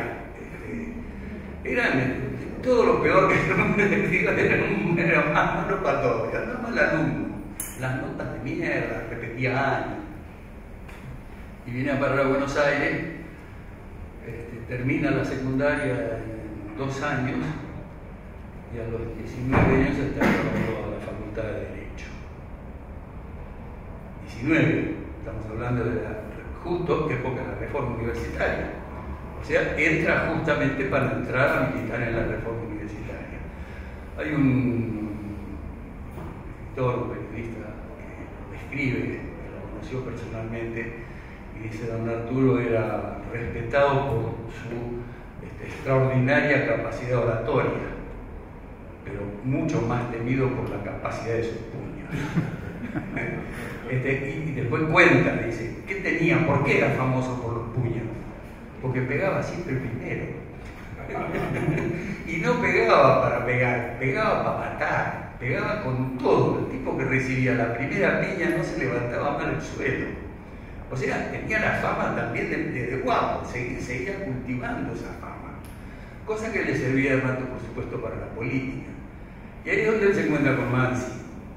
Eran todo lo peor que era malo para todo, era mal alumno, las notas de mierda, repetía años. Y viene a parar a Buenos Aires, termina la secundaria en 2 años, y a los 19 años está entrando a la Facultad de Derecho. 19, estamos hablando de justo época de la reforma universitaria. O sea, entra justamente para entrar a militar en la reforma universitaria. Hay un escritor, un periodista que lo escribe, que lo conoció personalmente, y dice: don Arturo era respetado por su extraordinaria capacidad oratoria, pero mucho más temido por la capacidad de sus puños. Y después cuenta, dice, ¿qué tenía? ¿Por qué era famoso por los puños? Porque pegaba siempre primero. Y no pegaba para pegar, pegaba para matar, pegaba con todo. El tipo que recibía la primera piña no se levantaba mal el suelo. O sea, tenía la fama también de guapo, seguía cultivando esa fama. Cosa que le servía de rato, por supuesto, para la política. Y ahí es donde él se encuentra con Mansi.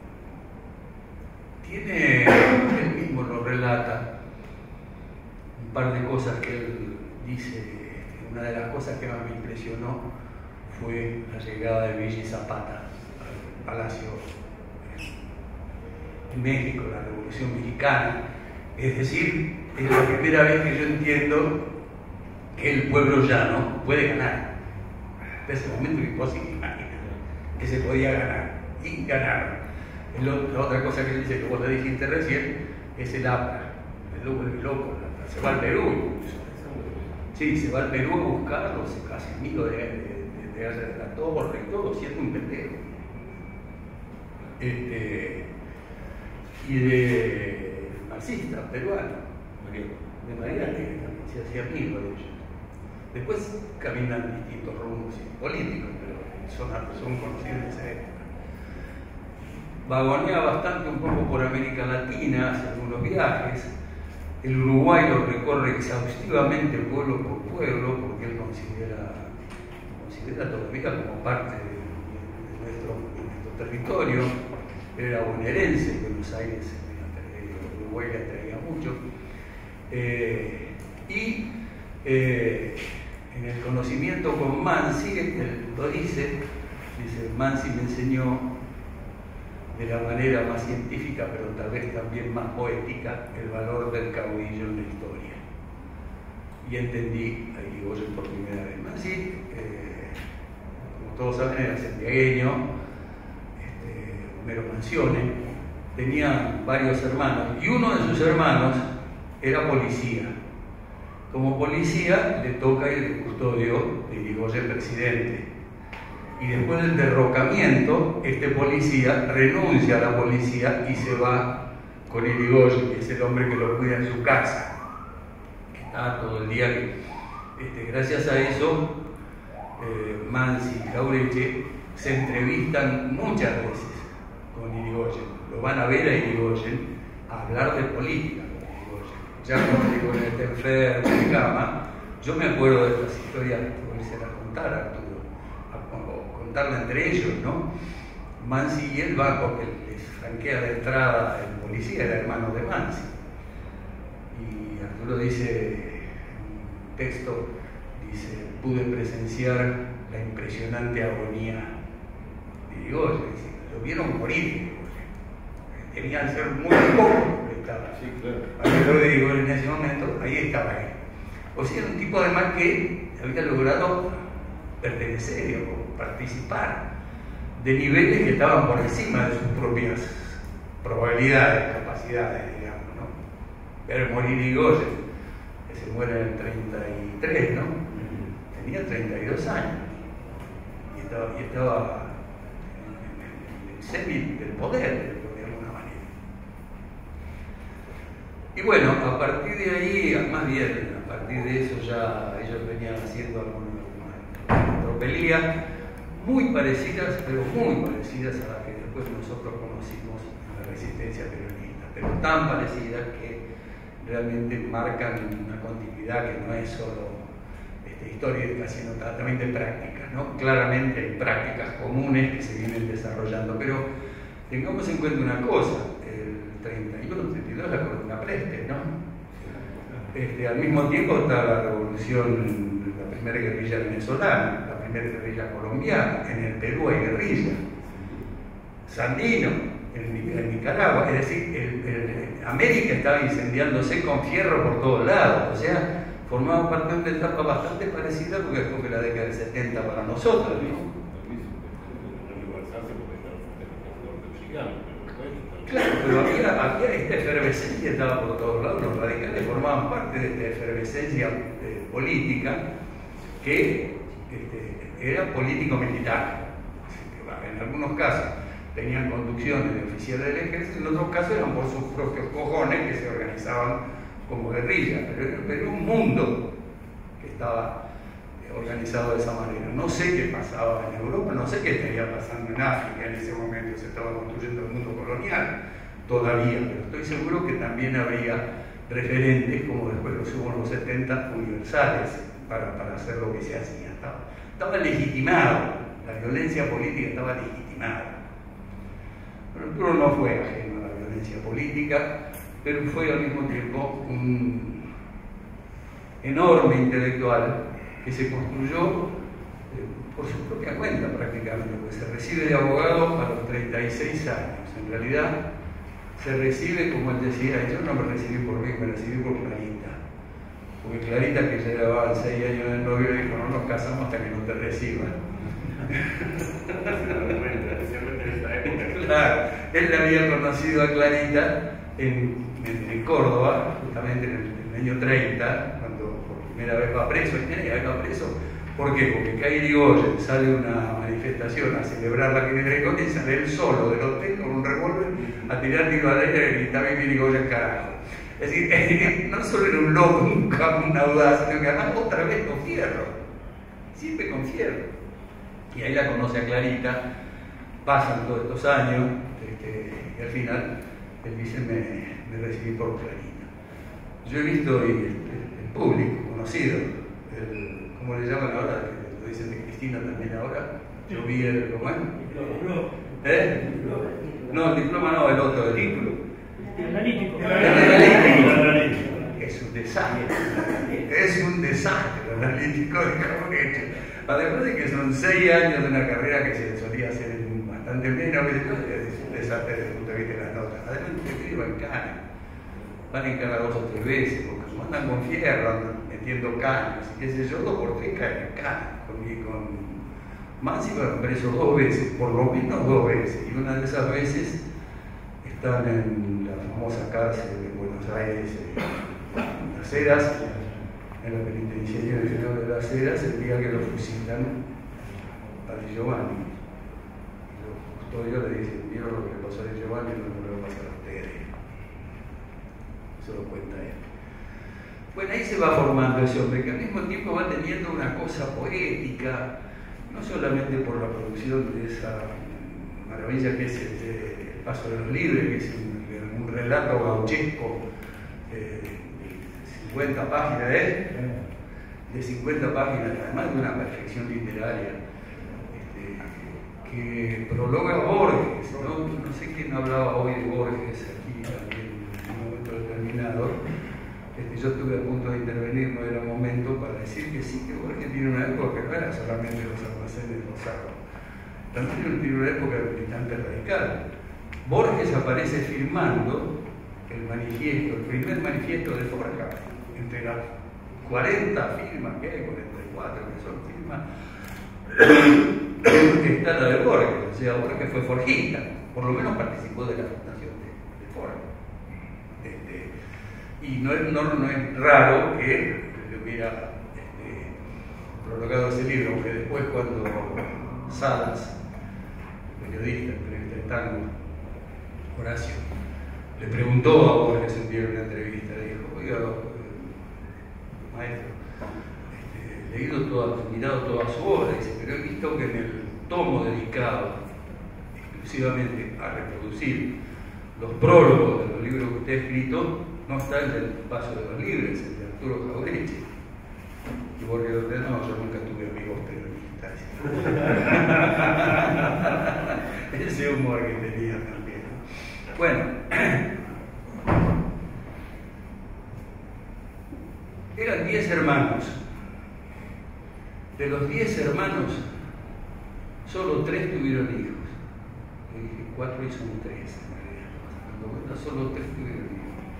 Él mismo lo relata, un par de cosas que él dice. Una de las cosas que más me impresionó fue la llegada de Villa Zapata al Palacio en México, la Revolución Mexicana. Es decir, es la primera vez que yo entiendo que el pueblo llano puede ganar. Desde ese momento que vos imaginas que se podía ganar, y ganaron. La otra cosa que dice, que vos le dijiste recién, es el APRA. Me lo vuelve loco, se va al Perú incluso. Sí, se va al Perú a buscar los Casimiro de la Torre y todo, siendo un pendejo. Y de marxista peruano, de Mariana, que también se hacía amigo de ellos. Después caminan distintos rumbos políticos, pero son conocidos en esa época. Vagonea bastante un poco por América Latina, hace algunos viajes. El Uruguay lo recorre exhaustivamente pueblo por pueblo, porque él considera todavía como parte de nuestro territorio. Era bonaerense, Buenos Aires, Uruguay le atraía mucho. En el conocimiento con Mansi, él lo dice, Mansi me enseñó de la manera más científica, pero tal vez también más poética, el valor del caudillo en la historia. Y entendí a Irigoyen por primera vez. Mansi, como todos saben, era santiagueño, Homero Mansione, tenía varios hermanos, y uno de sus hermanos era policía. Como policía le toca ir de custodio de Irigoyen presidente. Y después del derrocamiento, este policía renuncia a la policía y se va con Irigoyen, que es el hombre que lo cuida en su casa, que está todo el día. Gracias a eso, Mansi y Jauretche se entrevistan muchas veces con Irigoyen. Lo van a ver a Irigoyen a hablar de política con Irigoyen. Ya cuando Irigoyen está enfermo en cama, yo me acuerdo de estas historias que se las contar a Arturo, contarla entre ellos, ¿no? Mansi y él van porque les franquea de entrada el policía, era hermano de Mansi. Y Arturo dice, en un texto, dice, pude presenciar la impresionante agonía de Irigoyen. Lo vieron morir, tenían que ser muy pocos que estaban. Sí, claro. Alrededor de Irigoyen en ese momento, ahí estaba él. O sea, era un tipo además que había logrado pertenecer o participar de niveles que estaban por encima de sus propias probabilidades, capacidades, digamos, ¿no? Ver morir Irigoyen, que se muere en el 33, ¿no? Tenía 32 años y estaba en el cenit del poder, de alguna manera. Y bueno, a partir de ahí, más bien, a partir de eso ya ellos venían haciendo algunas tropelías muy parecidas, pero muy parecidas a las que después nosotros conocimos en la resistencia peronista, pero tan parecidas que realmente marcan una continuidad que no es solo histórica, sino también de prácticas, ¿no? Claramente hay prácticas comunes que se vienen desarrollando, pero tengamos en cuenta una cosa, el 31, 32 la Columna Preste, ¿no? Al mismo tiempo está la revolución, la primera guerrilla venezolana, la primera guerrilla colombiana, en el Perú hay guerrilla, Sandino, en Nicaragua, es decir, América estaba incendiándose con fierro por todos lados, o sea, formaba parte de una etapa bastante parecida porque después de la década del 70 para nosotros, ¿no? Claro, pero había esta efervescencia, estaba por todos lados, los radicales formaban parte de esta efervescencia política que era político-militar. En algunos casos tenían conducciones de oficiales del ejército, en otros casos eran por sus propios cojones que se organizaban como guerrillas, pero era un mundo que estaba organizado de esa manera. No sé qué pasaba en Europa, no sé qué estaría pasando en África en ese momento, se estaba construyendo el mundo colonial todavía, pero estoy seguro que también habría referentes, como después los hubo en los 70, universales para hacer lo que se hacía. Estaba legitimado, la violencia política estaba legitimada. Pero Arturo no fue ajeno a la violencia política, pero fue al mismo tiempo un enorme intelectual que se construyó por su propia cuenta prácticamente, porque se recibe de abogado a los 36 años. En realidad se recibe, como él decía, yo no me recibí por mí, me recibí por Clarita. Porque Clarita, que ya llevaba 6 años de novio, dijo, no nos casamos hasta que no te reciban. Especialmente en esta época. Claro, él había conocido a Clarita en Córdoba, justamente en el año 30, cuando por primera vez va preso. ¿Y quién va preso? ¿Por qué? Porque Caire Irigoyen sale a una manifestación a celebrar la Quinta y sale él solo del hotel con un revólver a tirar tiro al aire y gritar bien Irigoyen carajo. Es decir, no solo era un loco, un audaz, sino que además otra vez con fierro, siempre con fierro. Y ahí la conoce a Clarita, pasan todos estos años, y al final él dice, me recibí por Clarita. Yo he visto el público, conocido, ¿cómo le llaman ahora? Lo dicen de Cristina también ahora. Yo vi el romano. ¿Eh? No, el diploma no, el otro, el título. El analítico. Es un desastre. Es un desastre el analítico de Jauretche. Además de que son 6 años de una carrera que se solía hacer en bastante menos, es un desastre desde el punto de vista de las notas. Además de que iba en cana. Van en cana 2 o 3 veces, porque andan con fierro, andan metiendo cañas, y qué sé yo, 2 por 3 caen en cana. Con Mansi fueron presos 2 veces, por lo menos 2 veces, y una de esas veces están en la famosa cárcel de Buenos Aires, en Las Heras, en la penitenciaría nacional de Las Heras, el día que lo fusilan a Di Giovanni. Y los custodios le dicen, vieron lo que le pasó a Di Giovanni, no le va a pasar a ustedes. Eso lo cuenta él. Bueno, ahí se va formando ese hombre, que al mismo tiempo va teniendo una cosa poética, no solamente por la producción de esa maravilla que es el Paso de los Libres, que es un relato gauchesco de 50 páginas, de 50 páginas, además de una perfección literaria, que prologa Borges, no sé quién hablaba hoy de Borges aquí en un momento determinado. Yo estuve a punto de intervenir, no era momento, para decir que sí, que Borges tiene una época que no era solamente los almacenes de Rosario, también tiene una época de militante radical. Borges aparece firmando el manifiesto, el primer manifiesto de Forja, entre las 40 firmas que hay, 44 que son firmas, está la de Borges. O sea, Borges fue forjista, por lo menos participó de la fundación de Forja. Y no es raro que le hubiera prologado ese libro, aunque después cuando Salas, el periodista, el periodista de tango, Horacio, le preguntó a Borges un día en una entrevista, le dijo, oiga, maestro, he leído mirado toda su obra, dice, pero he visto que en el tomo dedicado exclusivamente a reproducir los prólogos de los libros que usted ha escrito, no está el del Paso de los Libres, el de Arturo Jauretche. Y Borges dice, no, yo nunca tuve amigos peronistas. Ese humor que tenía también. Bueno, eran 10 hermanos. De los 10 hermanos, solo 3 tuvieron hijos. Yo dije 4 y son 3 en realidad. Cuando cuenta, solo 3 tuvieron hijos.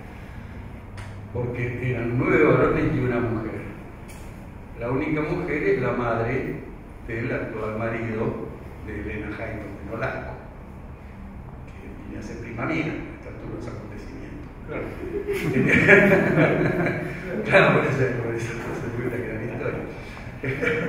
Porque eran 9 varones y una mujer. La única mujer es la madre del actual marido de Elena Jaime de Nolasco, que viene a ser prima mía a esta altura de los acontecimientos. Claro, por eso se fue una gran historia.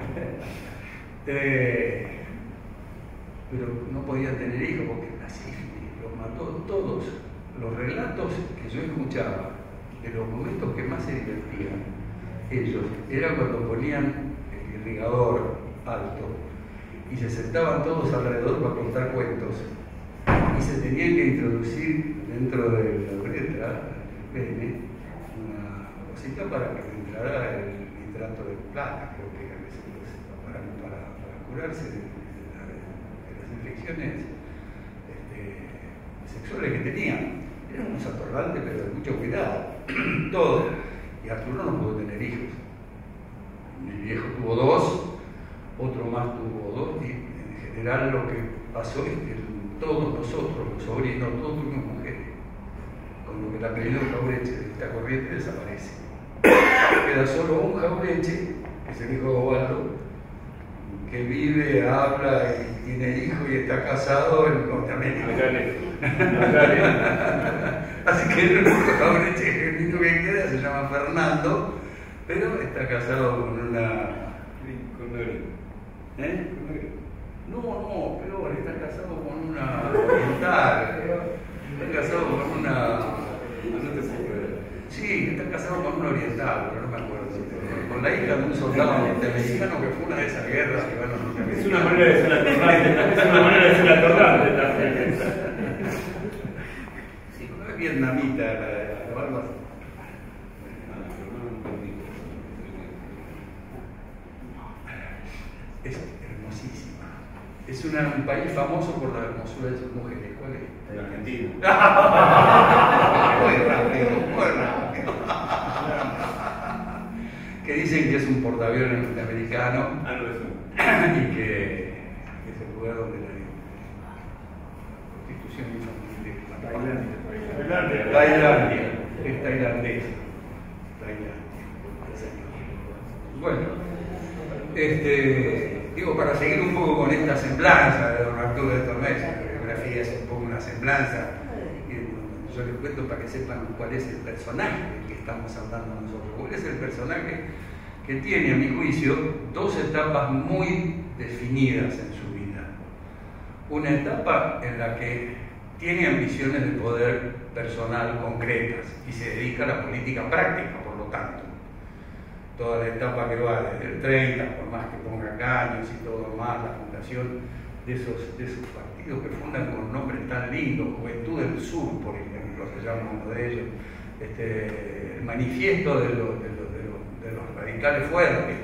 Pero no podían tener hijos porque la sífilis los mató todos. Los relatos que yo escuchaba de los momentos que más se divertían ellos era cuando ponían el irrigador alto y se sentaban todos alrededor para contar cuentos y se tenían que introducir dentro de la uretra, el pene, una cosita para que entrara el nitrato de plata, creo que era que se usaba para curarse de las infecciones sexuales que tenían. Eran unos atorrantes, pero de mucho cuidado. Todo. Y Arturo no pudo tener hijos. Mi viejo tuvo 2, otro más tuvo 2, y en general lo que pasó es que todos nosotros, los sobrinos, todos tuvimos mujeres. con lo que el apellido Jauretche de esta corriente desaparece. Queda solo un Jauretche, que es el hijo de Osvaldo, que vive, habla y tiene hijos y está casado en Norteamérica. Así que el único Jauretche, el único que queda se llama Fernando, pero está casado con una... ¿Eh? No, peor, está casado con una oriental. Está casado con una... Sí, está casado con una oriental, pero no me acuerdo. Con la hija de un soldado norteamericano que fue una de esas guerras que van a Norteamérica. Es una manera de ser atorrante, es una manera de ser atorrante también. Sí, no es vietnamita la barba. Es hermosísima. Es un país famoso por la hermosura de sus mujeres. ¿Cuál es? En Argentina. Muy rápido. Que dicen que es un portaaviones norteamericano y que es el lugar donde la prostitución infantil de Tailandia. Es tailandesa. Bueno, digo, para seguir un poco con esta semblanza de don Arturo de Tormes, la biografía es un poco una semblanza, yo les cuento para que sepan cuál es el personaje del que estamos hablando nosotros. ¿Cuál es el personaje que tiene, a mi juicio, dos etapas muy definidas en su vida? Una etapa en la que tiene ambiciones de poder personal concretas y se dedica a la política práctica, por lo tanto. Toda la etapa que va desde el 30, por más que ponga caños y todo más, la fundación de esos partidos que fundan con nombres tan lindos, Juventud del Sur, por ejemplo, se llama uno de ellos, el manifiesto de los radicales fuertes.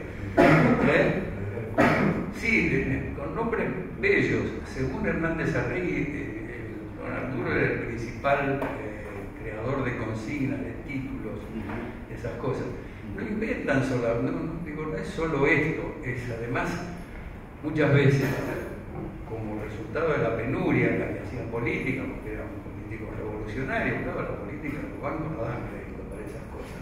Sí, con nombres bellos. Según Hernández Arregui, don Arturo era el principal creador de consignas, de títulos, esas cosas. No inventan solo, no es solo esto, es además muchas veces como resultado de la penuria en la que hacían política, porque eran políticos revolucionarios, claro, la política, los bancos no dan crédito para esas cosas.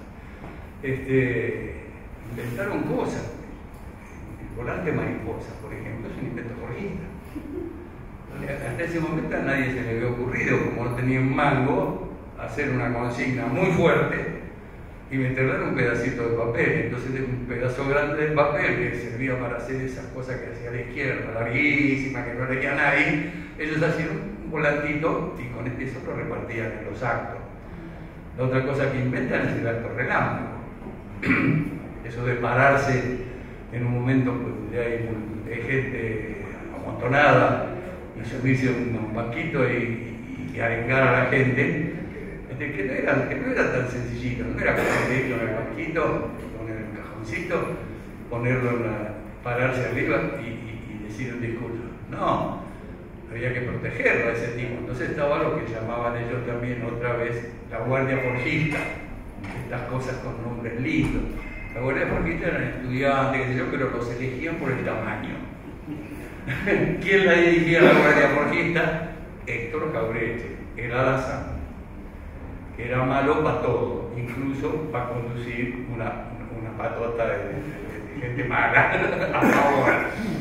Inventaron cosas. El volante mariposa, por ejemplo, es un invento jorgista. Hasta ese momento a nadie se le había ocurrido, como no tenía un mango, hacer una consigna muy fuerte y meterle un pedacito de papel. Entonces un pedazo grande de papel que servía para hacer esas cosas que hacía la izquierda, larguísima, que no leía a nadie. Ellos hacían un volantito y con eso lo repartían en los actos. La otra cosa que inventan es el acto relámpago. Eso de pararse en un momento pues, hay gente amontonada y subirse a un banquito y arengar a la gente. Que no era tan sencillito, no era como ir con el banquito, con el cajoncito, ponerlo pararse arriba y decir un discurso. No, había que protegerlo a ese tipo. Entonces estaba lo que llamaban ellos también otra vez la guardia forjista, estas cosas con nombres lindos. La guardia forjista eran estudiantes, qué sé yo, pero los elegían por el tamaño. ¿Quién la dirigía la guardia forjista? Héctor Jauretche, el alazán. Era malo para todo, incluso para conducir una patota de gente mala a favor.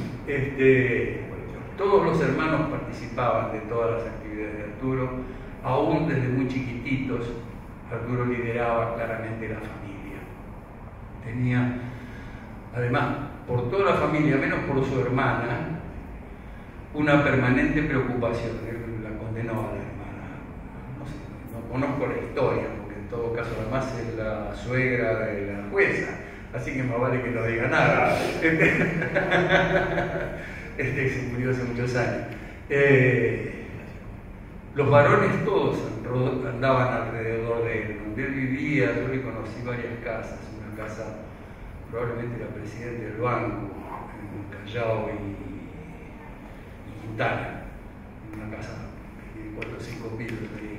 Todos los hermanos participaban de todas las actividades de Arturo, aún desde muy chiquititos. Arturo lideraba claramente la familia. Tenía, además, por toda la familia, menos por su hermana, una permanente preocupación. Él la condenó a la hermana. No conozco la historia, porque en todo caso además es la suegra de la jueza, así que más vale que no diga nada. Se murió hace muchos años. Los varones todos andaban alrededor de él. Donde él vivía, yo le conocí varias casas. Una casa, probablemente era presidente del banco, en Callao y Quintana. Una casa de 4 o 5 pisos ahí.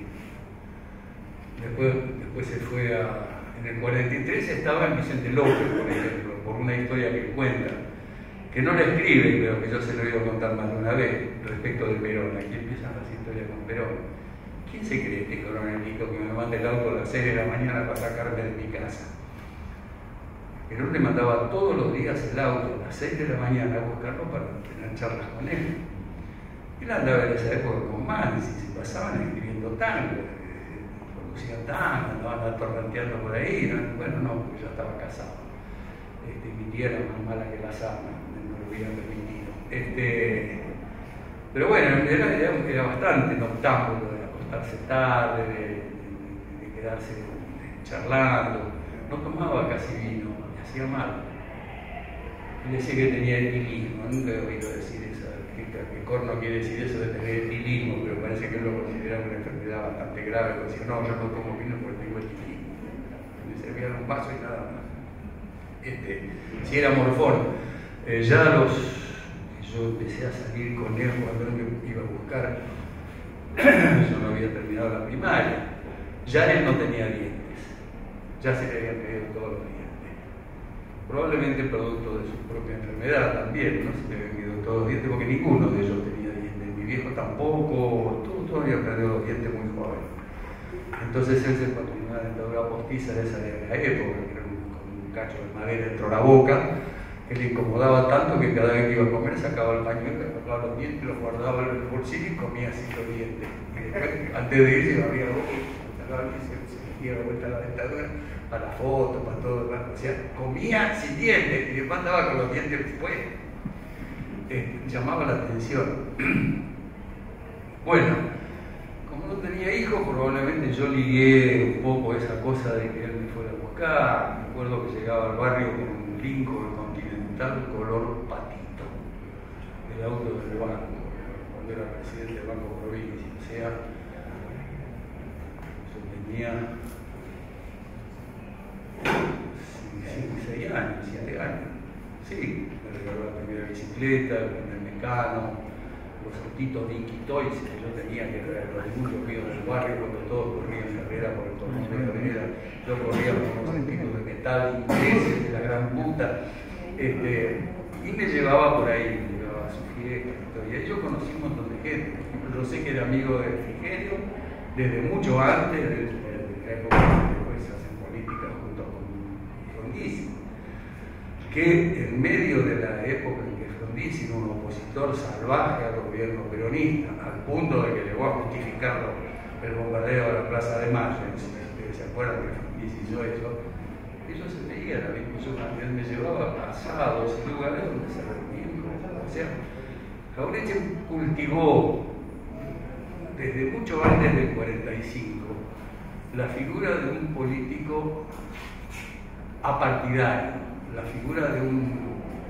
Después se fue en el 43 estaba en Vicente López, por ejemplo, por una historia que cuenta, que no la escribe, pero que yo se lo he oído contar más de una vez, respecto de Perón. Aquí empiezan las historias con Perón. ¿quién se cree este coronelito que me manda el auto a las 6 de la mañana para sacarme de mi casa? Perón le mandaba todos los días el auto a las 6 de la mañana a buscarlo para tener charlas con él. Él andaba en esa época con Mansi, se pasaban escribiendo tango, producían tango, andaban atorrenteando por ahí. Bueno, no, porque yo estaba casado. Mi tía era más mala que la sábana, no lo hubieran permitido. Pero bueno, era bastante noctámbulo de acostarse tarde, de quedarse charlando. No tomaba casi vino, me hacía mal. Él decía que tenía etilismo, nunca he oído decir eso. Que Corno quiere decir eso de tener etilismo, pero parece que él lo consideraba una enfermedad bastante grave. Decía, no, yo no tomo vino porque tengo etilismo. Me servían un vaso y nada más. Si era morfón. Yo empecé a salir con él cuando él me iba a buscar. Yo no había terminado la primaria. Ya él no tenía dientes. Ya se le habían caído todos los dientes. Probablemente producto de su propia enfermedad también, ¿no? Se le habían caído todos los dientes porque ninguno de ellos tenía dientes. Mi viejo tampoco, todos habían perdido los dientes muy joven. Entonces él se encontró una dentadura postiza de esa época, que era un cacho de madera dentro de la boca, que le incomodaba tanto que cada vez que iba a comer sacaba el pañuelo, sacaba los dientes, los guardaba en el bolsillo y comía así los dientes. Y después, antes de irse, abría la boca, sacaba y se metía de vuelta la dentadura para la foto, para todo. O sea, comía sin dientes y después andaba con los dientes fuera. Llamaba la atención. Bueno, como no tenía hijos, probablemente yo ligué un poco esa cosa de que él me fuera a buscar. Me acuerdo que llegaba al barrio con un Lincoln Continental color patito, el auto del banco, cuando era presidente del Banco Provincia. O sea, yo tenía 6 años, 7 años. Sí, me regaló la primera bicicleta, el primer mecano, los autitos Dinky Toys que yo tenía, que eran los dibujos míos del barrio, cuando todos corrían carrera por el cordón de la avenida, yo corría con unos autitos de metal ingleses de la gran puta, y me llevaba por ahí, me llevaba a su fiesta, y ahí yo conocí un montón de gente. Por ejemplo, yo sé que era amigo de Frigerio desde mucho antes de la época que después se hacen políticas junto con Frondizi, que en medio de la época en que Frondizi era un opositor salvaje al gobierno peronista, al punto de que llegó a justificar el bombardeo de la Plaza de Mayo, si ustedes se acuerdan que Frondizi hizo eso, ellos se veían, él me llevaba a asados y lugares donde se reunían. O sea, Jauretche cultivó desde mucho antes del 45 la figura de un político apartidario, la figura de un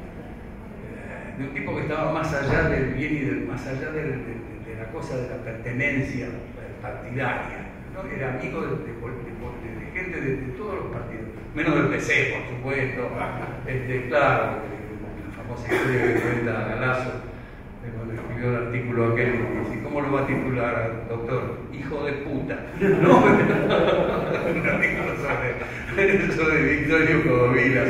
tipo que estaba más allá del bien y más allá de la cosa de la pertenencia partidaria, ¿no? Era amigo de gente de todos los partidos, menos del PC, por supuesto. Claro, la famosa historia que cuenta Galazo, cuando escribió el artículo aquel, y dice, ¿cómo lo va a titular, doctor? Hijo de puta. No, un artículo sobre Victorio Codovila,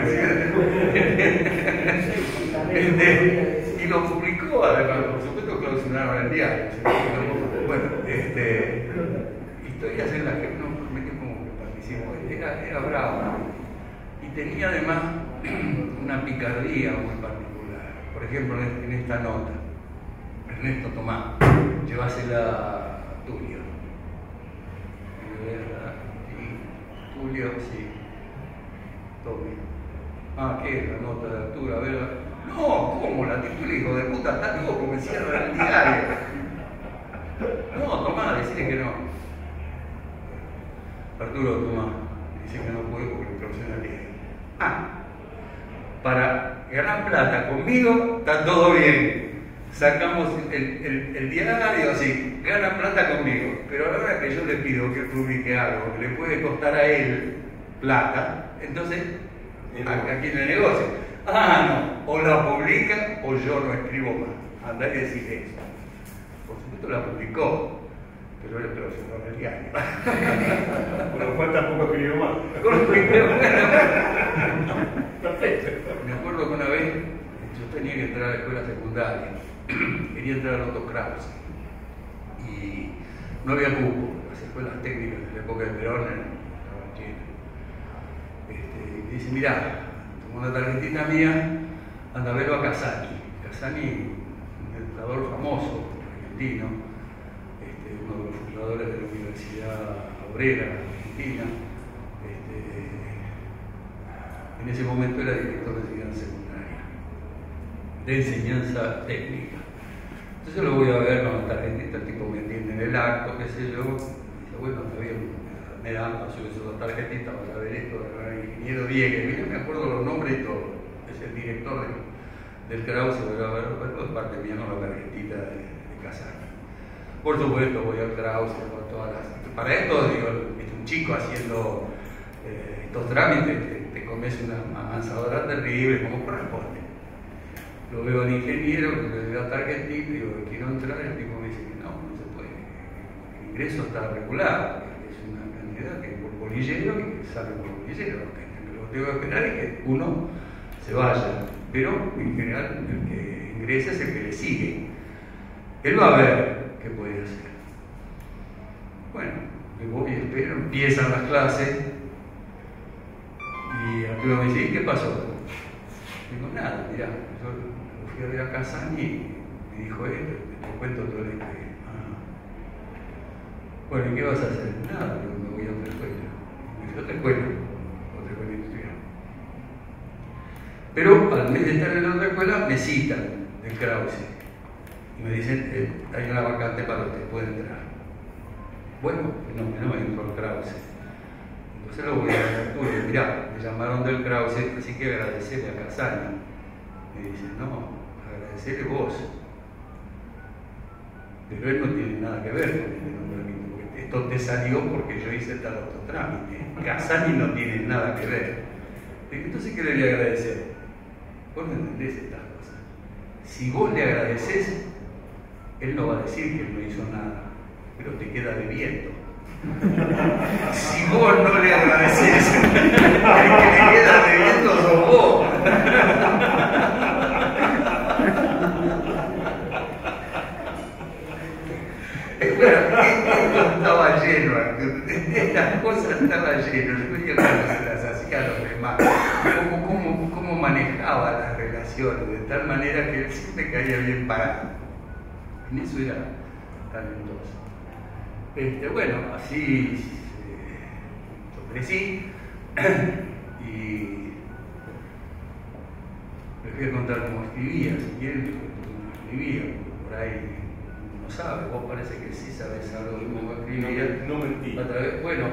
y lo publicó, además, por supuesto clausuraron el diario. Bueno, historias en las que uno medio como que participó, era bravo, y tenía además una picardía muy particular. Por ejemplo, en esta nota, Ernesto Tomás, llevásela a Tulio. Tulio, sí. Tome. ¿Qué es la nota de Arturo? A ver. No, ¿cómo? La titula, hijo de puta, está loco, me cierra el diario. No, Tomás, decile que no. Arturo Tomás dice que no puede porque le clausura el diario. Para ganar plata conmigo está todo bien. Sacamos el diario así, gana plata conmigo. Pero a la hora que yo le pido que publique algo que le puede costar a él plata, entonces, ¿a quién le negocia? No, o la publica o yo no escribo más. Andá y decir eso. Por supuesto la publicó, pero él clausuró el diario. Por lo cual tampoco escribió más. Perfecto. Me acuerdo que una vez yo tenía que entrar a la escuela secundaria, quería entrar al Otto Kraus, y no había cupo, las escuelas técnicas de la época de Perón estaban llenas. Y dice, mirá, tomó una tarjetita mía, anda a verlo a Casani. Casani, un educador famoso, argentino, uno de los fundadores de la Universidad Obrera Argentina. En ese momento era director de enseñanza secundaria, de enseñanza técnica. Entonces lo voy a ver con la tarjetita, el tipo me atiende en el acto, qué sé yo, y dice, bueno, está bien, me dan su tarjetita para ver esto, el ingeniero Diegues, mira, me acuerdo los nombres y todo, es el director del Krause, voy a ver, es parte mía, no la tarjetita de Casani. Por supuesto, voy al Krause, con todas las... Para esto, digo, un chico haciendo estos trámites, te comes una avanzadora terrible, como corresponde. Lo veo al ingeniero, le doy la tarjetita, digo, quiero entrar, y el tipo me dice que no se puede. El ingreso está regulado, es una cantidad que es por bolillero y que sale por bolillero. Lo que tengo que esperar es que uno se vaya, pero en general el que ingresa es el que le sigue. Él va a ver qué puede hacer. Bueno, me voy y espero, empiezan las clases y Arturo me dice, ¿y qué pasó? Digo, nada, mirá, yo lo fui a ver a Casani y me dijo esto, te cuento todo la historia. Bueno, ¿y qué vas a hacer? Nada, me voy a otra escuela. Me fui a otra escuela industrial. Pero al mes de estar en la otra escuela me citan del Krause y me dicen, hay una vacante para usted, puede entrar. Bueno, no me entró el Krause. Entonces lo voy a ver a Arturo, mirá, me llamaron del Krause, así que agradecerle a Casani. Me dice, no, agradecerle vos. Pero él no tiene nada que ver con este nombramiento, porque esto te salió porque yo hice tal otro trámite. Casani no tiene nada que ver. Entonces, ¿qué le voy a agradecer? Vos no entendés estas cosas. Si vos le agradeces, él no va a decir que él no hizo nada, pero te queda debiendo. Si vos no le agradeces, el que le queda debiendo sos vos. Estaba lleno, estas cosas estaba lleno, yo veía cómo se las hacía a los demás, cómo manejaba las relaciones, de tal manera que él siempre caía bien parado. En eso era talentoso. Bueno, así yo crecí y les voy a contar cómo escribía, si quieren, cómo escribía, por ahí no sabe, vos parece que sí sabes algo de cómo escribía. No mentí. Bueno,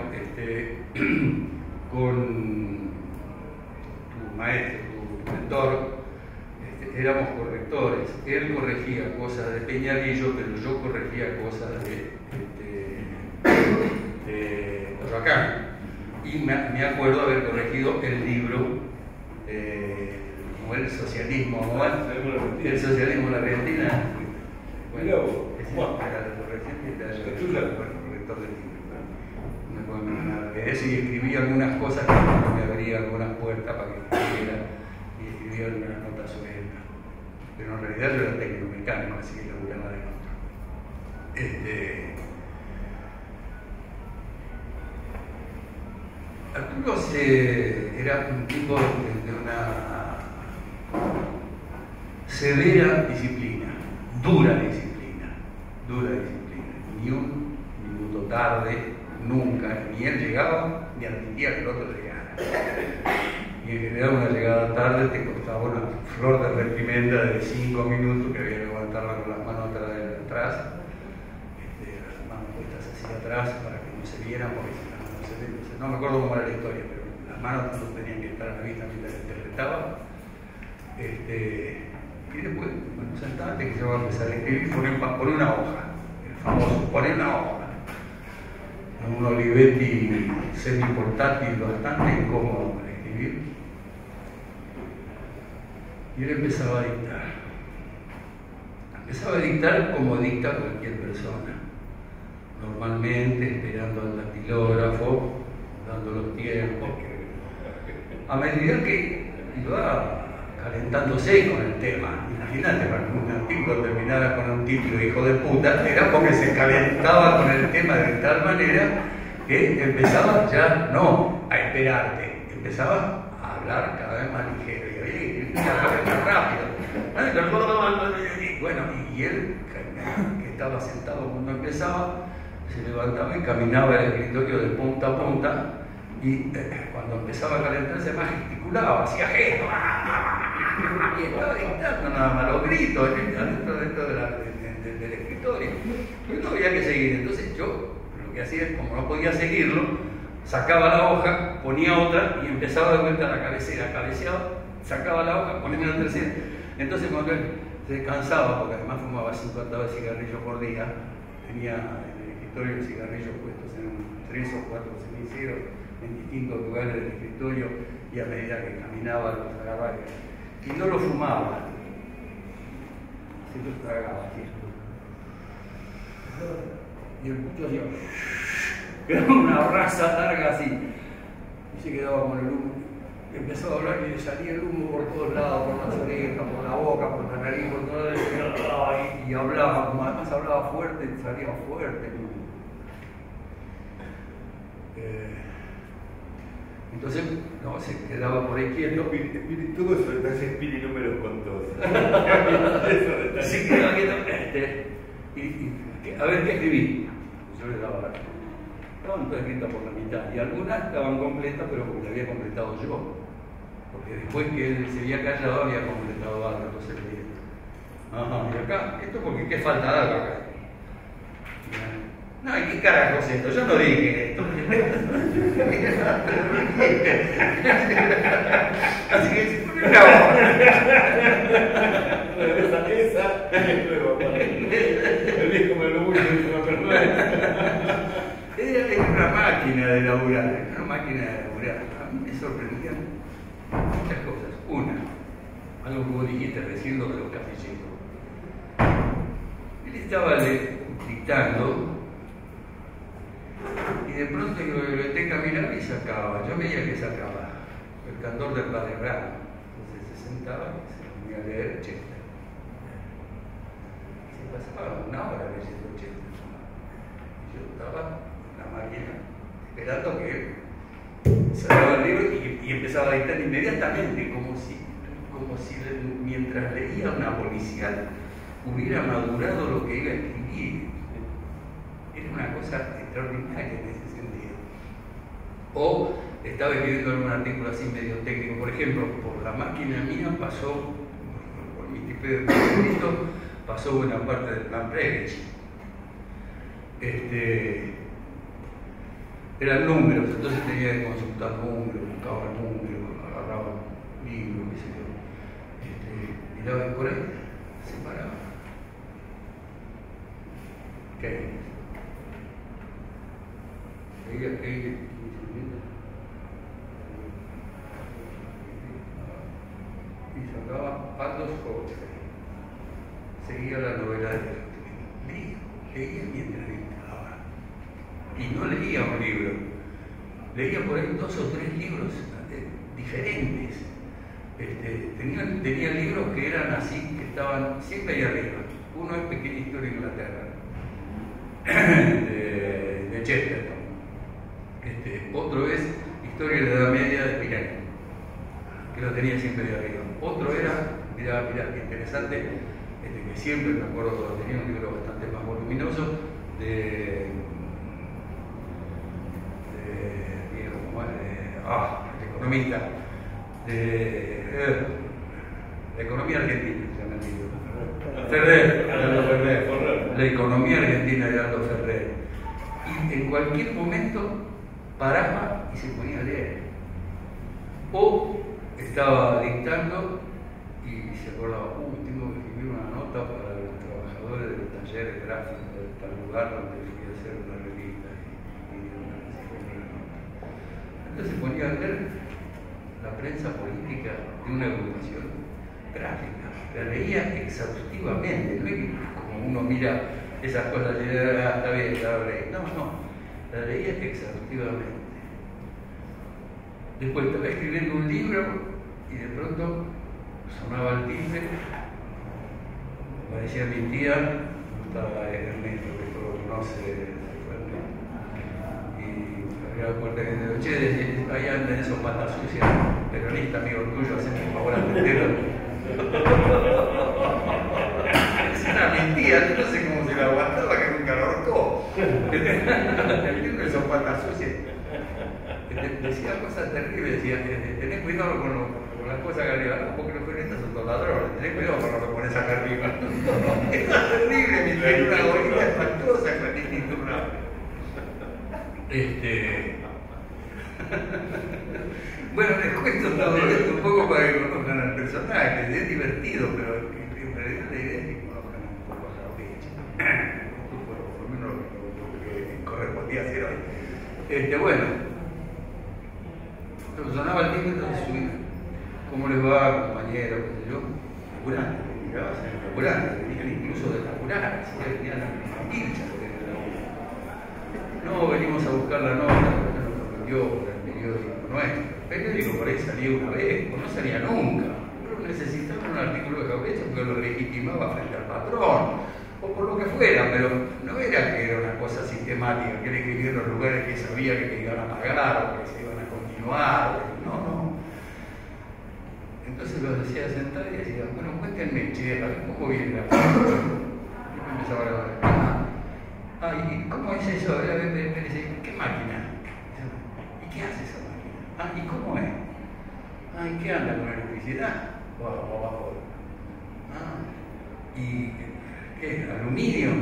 con tu maestro, tu mentor, éramos correctores. Él corregía cosas de Peñalillo, pero yo corregía cosas de Coyoacán. Y me acuerdo haber corregido el libro, como el socialismo, ¿no? El socialismo en la Argentina. Bueno, era la corrección que era el corrector del libro. No podemos nada de eso, y escribía algunas cosas que me abría algunas puertas para que escribiera, y escribía algunas notas sueltas. Pero en realidad yo era técnico mecánico, así que laburaba de otro. Arturo era un tipo de una severa disciplina, dura disciplina. Ni un minuto tarde, nunca, ni él llegaba, ni admitía que el otro llegara. Y en general una llegada tarde te costaba una flor de reprimenda de 5 minutos que había que aguantarla con las manos atrás, las manos puestas hacia atrás para que no se vieran, porque si las manos se ven, no me acuerdo cómo era la historia, pero las manos no tenían que estar a la vista mientras se interpretaba. Y después, bueno, sentate que se va a empezar a escribir, por una hoja, el famoso, poner una hoja. Un Olivetti semi-portátil bastante incómodo para escribir. Y él empezaba a dictar. Empezaba a dictar como dicta cualquier persona. Normalmente esperando al dactilógrafo, dando los tiempos. A medida que iba calentándose con el tema. Imagínate, cuando un artículo terminara con un título hijo de puta, era porque se calentaba con el tema de tal manera que empezaba ya no a esperarte, empezaba a hablar cada vez más ligero y cada vez más rápido. Y bueno, y él, que estaba sentado cuando empezaba, se levantaba y caminaba el escritorio de punta a punta, y cuando empezaba a calentarse más gesticulaba, hacía gestos, y estaba dictando nada más los gritos dentro del escritorio. Pero no había que seguir. Entonces yo lo que hacía es, como no podía seguirlo, sacaba la hoja, ponía otra y empezaba de vuelta a la cabecera, cabeceaba, sacaba la hoja, ponía la tercera. Entonces cuando él se cansaba, porque además fumaba 50 cigarrillos por día, tenía en el escritorio cigarrillos puestos en 3 o 4 ceniceros en distintos lugares del escritorio, y a medida que caminaba los agarraba y no lo fumaba, se lo tragaba así. Y el pucho hacía quedaba una raza larga así, y se quedaba con el humo. Empezó a hablar y le salía el humo por todos lados, por las orejas, por la boca, por la nariz, por todo eso, y hablaba, como además hablaba fuerte, salía fuerte el humo. Entonces, no, se quedaba por ahí quieto. Mire, todo eso de ese espíritu no me lo contó. Se quedaba quieto. A ver, ¿qué escribí? Yo le daba la... Estaban todas escritas por la mitad, y algunas estaban completas, pero porque las había completado yo. Porque después que él se había callado, había completado algo, entonces le dije, ajá, y acá, esto porque qué falta de algo acá. No, ¿y qué carajo es esto? Yo no dije esto. Así que se pone una hora. Esa es luego. El viejo me lo mucho, no perdona. Era una máquina de laburar, una máquina de laburar. A mí me sorprendían muchas cosas. Una, algo que vos dijiste recién, lo de los cafecheros. Él estaba dictando, y de pronto en la biblioteca miraba y sacaba. Yo veía que sacaba El Candor del Padre Brown. Entonces se sentaba y se ponía a leer Chester. Se pasaba una hora leyendo Chester. Y yo estaba en la máquina esperando que sacaba el libro y empezaba a dictar inmediatamente, como si mientras leía una policial hubiera madurado lo que iba a escribir. Era una cosa extraordinaria en ese sentido. O estaba escribiendo algún artículo así medio técnico, por ejemplo, por la máquina mía pasó, por mi tipo de escrito, pasó buena parte del plan Preveich. Eran números, entonces tenía que consultar números, buscaba números, agarraba libros, qué sé yo. Miraba y por ahí se paraba. ¿Qué? Seguía que y sacaba Aldous Huxley. Seguía la novela de leía mientras dictaba. Y no leía un libro, leía por ahí 2 o 3 libros diferentes. Tenía libros que eran así, que estaban siempre ahí arriba. Uno es Pequeña Historia de Inglaterra, de Chesterton. Otro es Historia de la Edad Media de Spinelli, que lo tenía siempre ahí arriba. Otro era, mirá, qué interesante, que siempre me acuerdo cuando tenía un libro bastante más voluminoso, de economista, de la economía argentina, se llama el libro. Ferrer, la economía argentina de Aldo Ferrer. Y en cualquier momento paraba y se ponía a leer. O estaba dictando y se acordaba, tengo que escribir una nota para los trabajadores del taller gráfico de tal lugar donde fui a hacer una revista y una nota. Entonces se ponía a leer la prensa política de una agrupación gráfica. La leía exhaustivamente, no es como uno mira esas cosas y dice, está bien, ya lo leí. No, la leía exhaustivamente. Después estaba escribiendo un libro y de pronto sonaba el timbre, parecía mi tía, estaba Ernesto, que todo lo conoce, y abría la puerta y dice, che, ahí andan esos patas sucias, peronista, amigo tuyo, haceme un favor a meterlo. Es una mentira, yo no sé cómo se la aguantaba, que nunca lo ahorcó. El libro de esos patas sucias. Decía cosas terribles, decía, tenés cuidado con las cosas acá arriba, no, porque los peronistas son todos ladrones, tenés cuidado con lo que pones acá arriba. Era terrible, me tenía una gorila espantosa con el titulado. Bueno, les cuento todo esto un poco para que conozcan al personaje, es divertido, pero en realidad la idea es que conozcan un poco a Jauretche. Por lo menos lo que correspondía hacer hoy. Bueno, sonaba el timbre, entonces subí. ¿Cómo les va, compañero? ¿Qué sé yo? Laburante, mirabas en el laburante, venían incluso de laburar, así que venían a pincha. No, venimos a buscar la nota, porque nos sorprendió por el periódico nuestro. El periódico por ahí salía una vez, o no salía nunca. Pero necesitaba un artículo de Jauretche porque lo legitimaba frente al patrón, o por lo que fuera, pero no era que era una cosa sistemática, que él escribía en los lugares que sabía que le iban a pagar, o que se iban a continuar, no. Entonces los hacía sentar y decía, bueno, cuéntenme, che, a ver cómo viene la cosa. Y me empezaba a hablar, ¿y cómo es eso? A ver, ¿qué máquina? ¿Y qué hace esa máquina? ¿Y cómo es? ¿Y qué anda con electricidad? ¿Y qué? ¿Aluminio?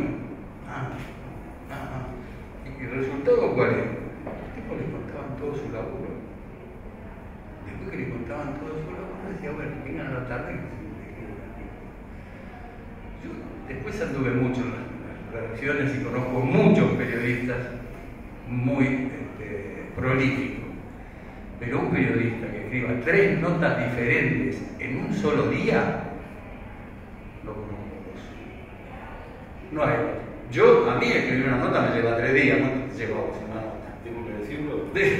¿Y el resultado cuál es? Los tipos les contaban todo su laburo. Después que le contaban todo su laburo, decía, bueno, vengan a la tarde y se me escriben un artículo. Yo después anduve mucho en las redacciones y conozco muchos periodistas muy prolíficos. Pero un periodista que escriba 3 notas diferentes en un solo día, no conozco vos. No hay otro. A mí escribir una nota me lleva 3 días, ¿cuánto te lleva a vos una nota? ¿Tengo que decirlo?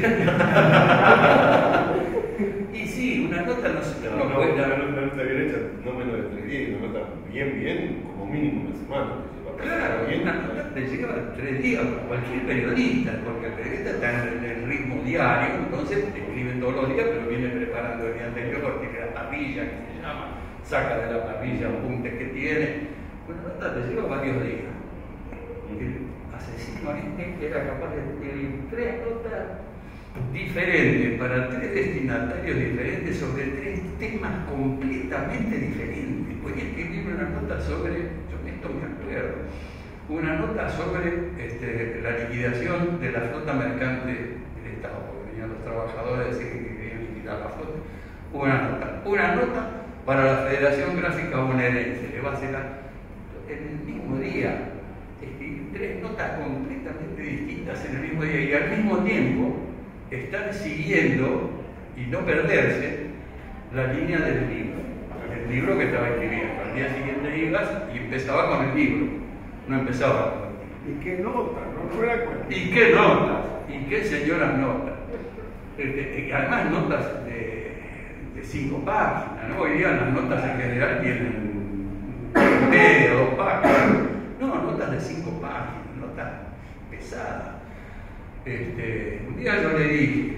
Y sí, una nota no se Una nota bien hecha, no menos de 3 días, una nota bien, como mínimo una semana. Claro, una nota te lleva 3 días para cualquier periodista, porque el periodista está en el ritmo diario, entonces te escriben todos los días, pero viene preparando el día anterior, tiene la parrilla que se llama, saca de la parrilla apuntes que tiene. Una nota te lleva varios días. El asesino era capaz de escribir 3 notas diferentes para 3 destinatarios diferentes sobre 3 temas completamente diferentes. Podía escribir una nota sobre, yo esto me acuerdo, una nota sobre la liquidación de la flota mercante del Estado, porque venían los trabajadores a decir que querían liquidar la flota. Una nota para la Federación Gráfica Bonaerense, le va a hacer en el mismo día. 3 notas completamente distintas en el mismo día y al mismo tiempo estar siguiendo y no perderse la línea del libro, el libro que estaba escribiendo. Al día siguiente ibas y empezaba con el libro, no empezaba con el libro. ¿Y qué notas? No era cuenta. ¿Y qué notas? ¿Y qué señoras notas? Además notas de 5 páginas, ¿no? Hoy día las notas en general tienen media, 2 páginas. No, notas de 5 páginas, notas pesadas. Un día yo le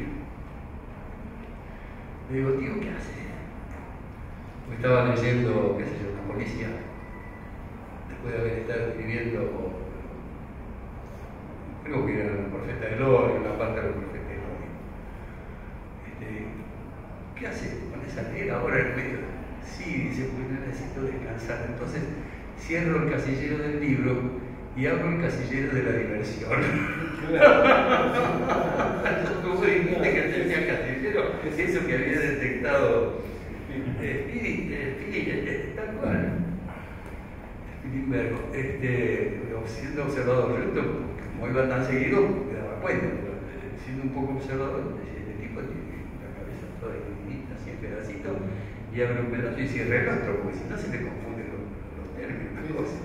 digo, tío, ¿qué haces? Pues estaba leyendo, qué sé yo, La Policía, después de haber estado escribiendo, creo que era El Profeta del Oro, una parte del Profeta del Oro. ¿Qué haces? ¿Pones a leer ahora en medio? Sí, dice, pues necesito descansar. Entonces cierro el casillero del libro y abro el casillero de la diversión. Tú dijiste que tenía casillero, eso que había detectado tal cual. Spilimbergo, siendo observador, yo como iba tan seguido, me daba cuenta, pero siendo un poco observador, este tipo tiene la cabeza toda dividida, así en pedacitos, y abre un pedazo y cierra el otro, porque si no se le confunden los términos, las cosas.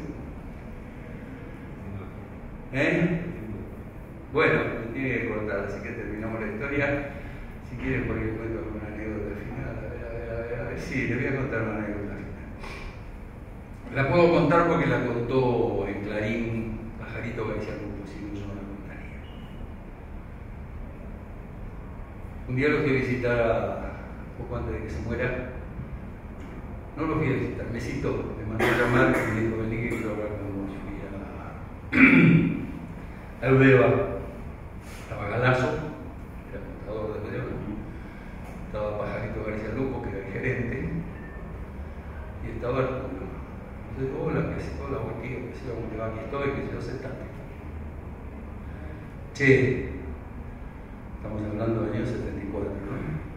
Bueno, me tiene que cortar, así que terminamos la historia. Si quieren, por ahí cuento alguna anécdota al final. A ver. Sí, le voy a contar una anécdota. La puedo contar porque la contó en Clarín Pajarito García Lupo, si no, yo no la contaría. Un día lo fui a visitar poco antes de que se muera. No lo fui a visitar, me citó, me mandó a llamar y me dijo, vení que quiero hablar con vos. Fui a Udeva, estaba Galazo, era contador de Udeva, estaba Pajarito García Lupo, que era el gerente, y estaba Arturo. Entonces, hola, ¿qué haces? Hola, buen tío, ¿qué haces? ¿Cómo te va? Aquí estoy, que yo sentate. Che, estamos hablando del año 74, ¿no?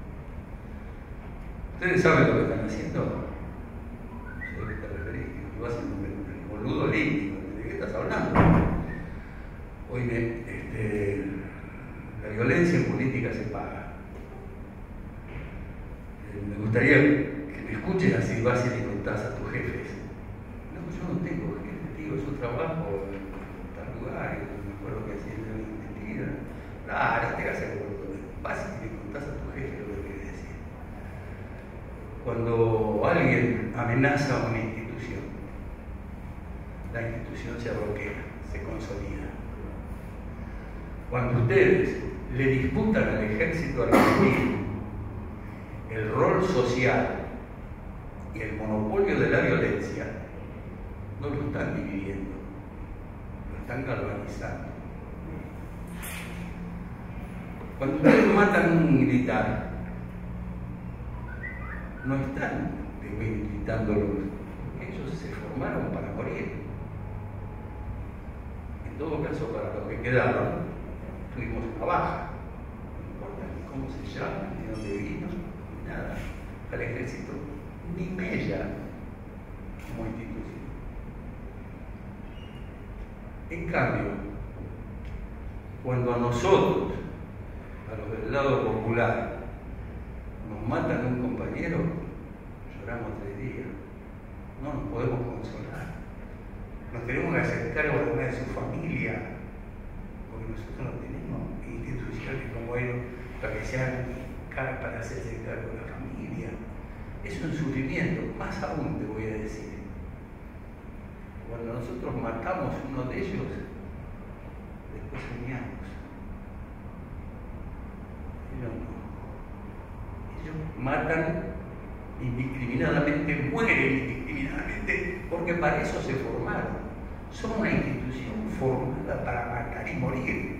¿Ustedes saben lo que están haciendo? No sé a qué te referís, que lo hacen un boludo olímpico. ¿De qué estás hablando? Oye, la violencia en política se paga. Me gustaría que me escuches así, vas y le contás a tus jefes. No, yo no tengo jefe, tío, yo trabajo en tal lugar, y me acuerdo que hacía una mentira. No te hagas el boludo. Vas y le contás a tu jefe lo que querés decir. Cuando alguien amenaza a una institución, la institución se arroquea, se consolida. Cuando ustedes le disputan al ejército argentino el rol social y el monopolio de la violencia, no lo están dividiendo, lo están galvanizando. Cuando ustedes matan a un militar, no están debilitándolos, porque ellos se formaron para morir. En todo caso, para los que quedaron, tuvimos una baja. No importa ni cómo se llama, ni dónde vino, ni nada. Al ejército, ni mella como institución. En cambio, cuando a nosotros, a los del lado popular, nos matan a un compañero, lloramos 3 días. No nos podemos consolar. Nos tenemos que hacer cargo de una de su familia, porque nosotros no tenemos instituciones como ellos para que sean para hacerse cargo de la familia. Es un sufrimiento, más aún te voy a decir. Cuando nosotros matamos a uno de ellos, después soñamos. Ellos no. Ellos matan indiscriminadamente, mueren indiscriminadamente, porque para eso se formaron. Son una institución formada para matar y morir.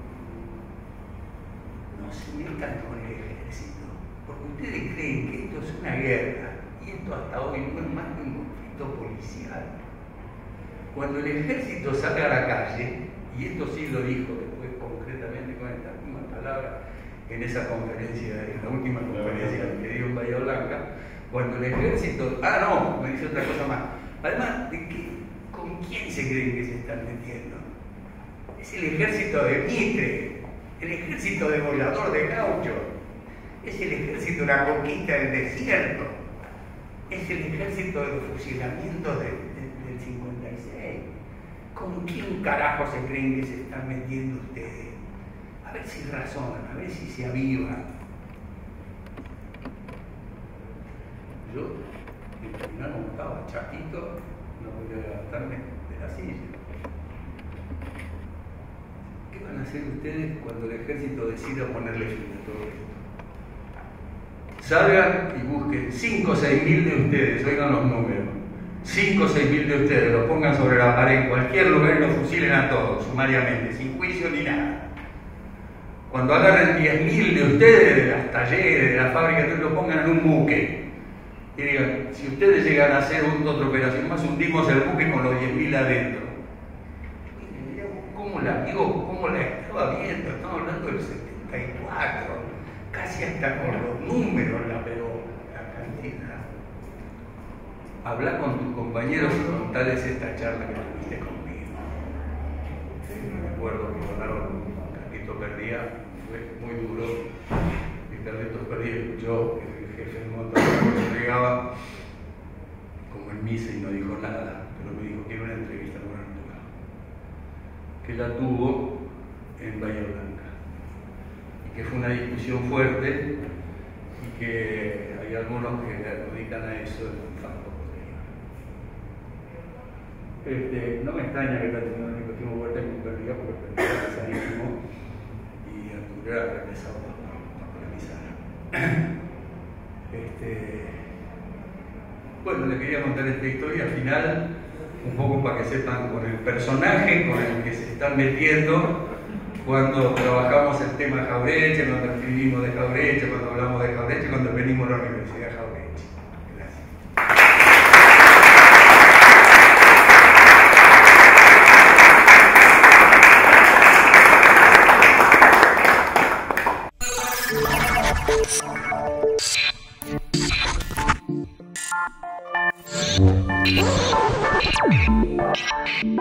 No se metan con el ejército, porque ustedes creen que esto es una guerra, y esto hasta hoy no es más que un conflicto policial. Cuando el ejército sale a la calle, y esto sí lo dijo después concretamente con estas mismas palabras, en esa conferencia, en la última conferencia que dio en Bahía Blanca, cuando el ejército, me dice otra cosa más, además, ¿con quién se creen que se están metiendo? Es el ejército de Mitre, el ejército degollador de Gaucho, es el ejército de la conquista del desierto, es el ejército de los fusilamientos del 56. ¿Con quién carajo se creen que se están metiendo ustedes? A ver si razonan, a ver si se avivan. Yo, en terminar como estaba chatito, no podía levantarme de la silla. ¿Qué van a hacer ustedes cuando el ejército decida ponerle fin a todo esto? Salgan y busquen 5 o 6 mil de ustedes, oigan los números. 5 o 6 mil de ustedes, los pongan sobre la pared en cualquier lugar y los fusilen a todos, sumariamente, sin juicio ni nada. Cuando agarren 10.000 de ustedes, de las talleres, de las fábricas, lo pongan en un buque. Y digan, si ustedes llegan a hacer otra operación más, hundimos el buque con los 10.000 adentro. ¿Cómo la estaba viendo? Estamos hablando del 74. Casi hasta con los números la pegó la cantidad. Habla con tus compañeros y contales esta charla que tuviste conmigo. Me acuerdo que hablaron Carlitos Perdía, fue muy duro, y Carlitos Perdía escuchó que el jefe del montón se llegaba como en misa y no dijo nada, pero me dijo que era una entrevista con Arturo, que la tuvo en Bahía Blanca, y que fue una discusión fuerte, y que había algunos que le adjudican a eso el farmacopodría. No me extraña que esté teniendo el último vuelta en Cupertino porque perdió el sanísimo y Arturo era regresado para polemizar. Bueno, le quería contar esta historia al final, un poco para que sepan con el personaje con el que se están metiendo cuando trabajamos el tema Jauretche, cuando escribimos de Jauretche, cuando hablamos de Jauretche, cuando venimos a la Universidad de Jauretche. Gracias.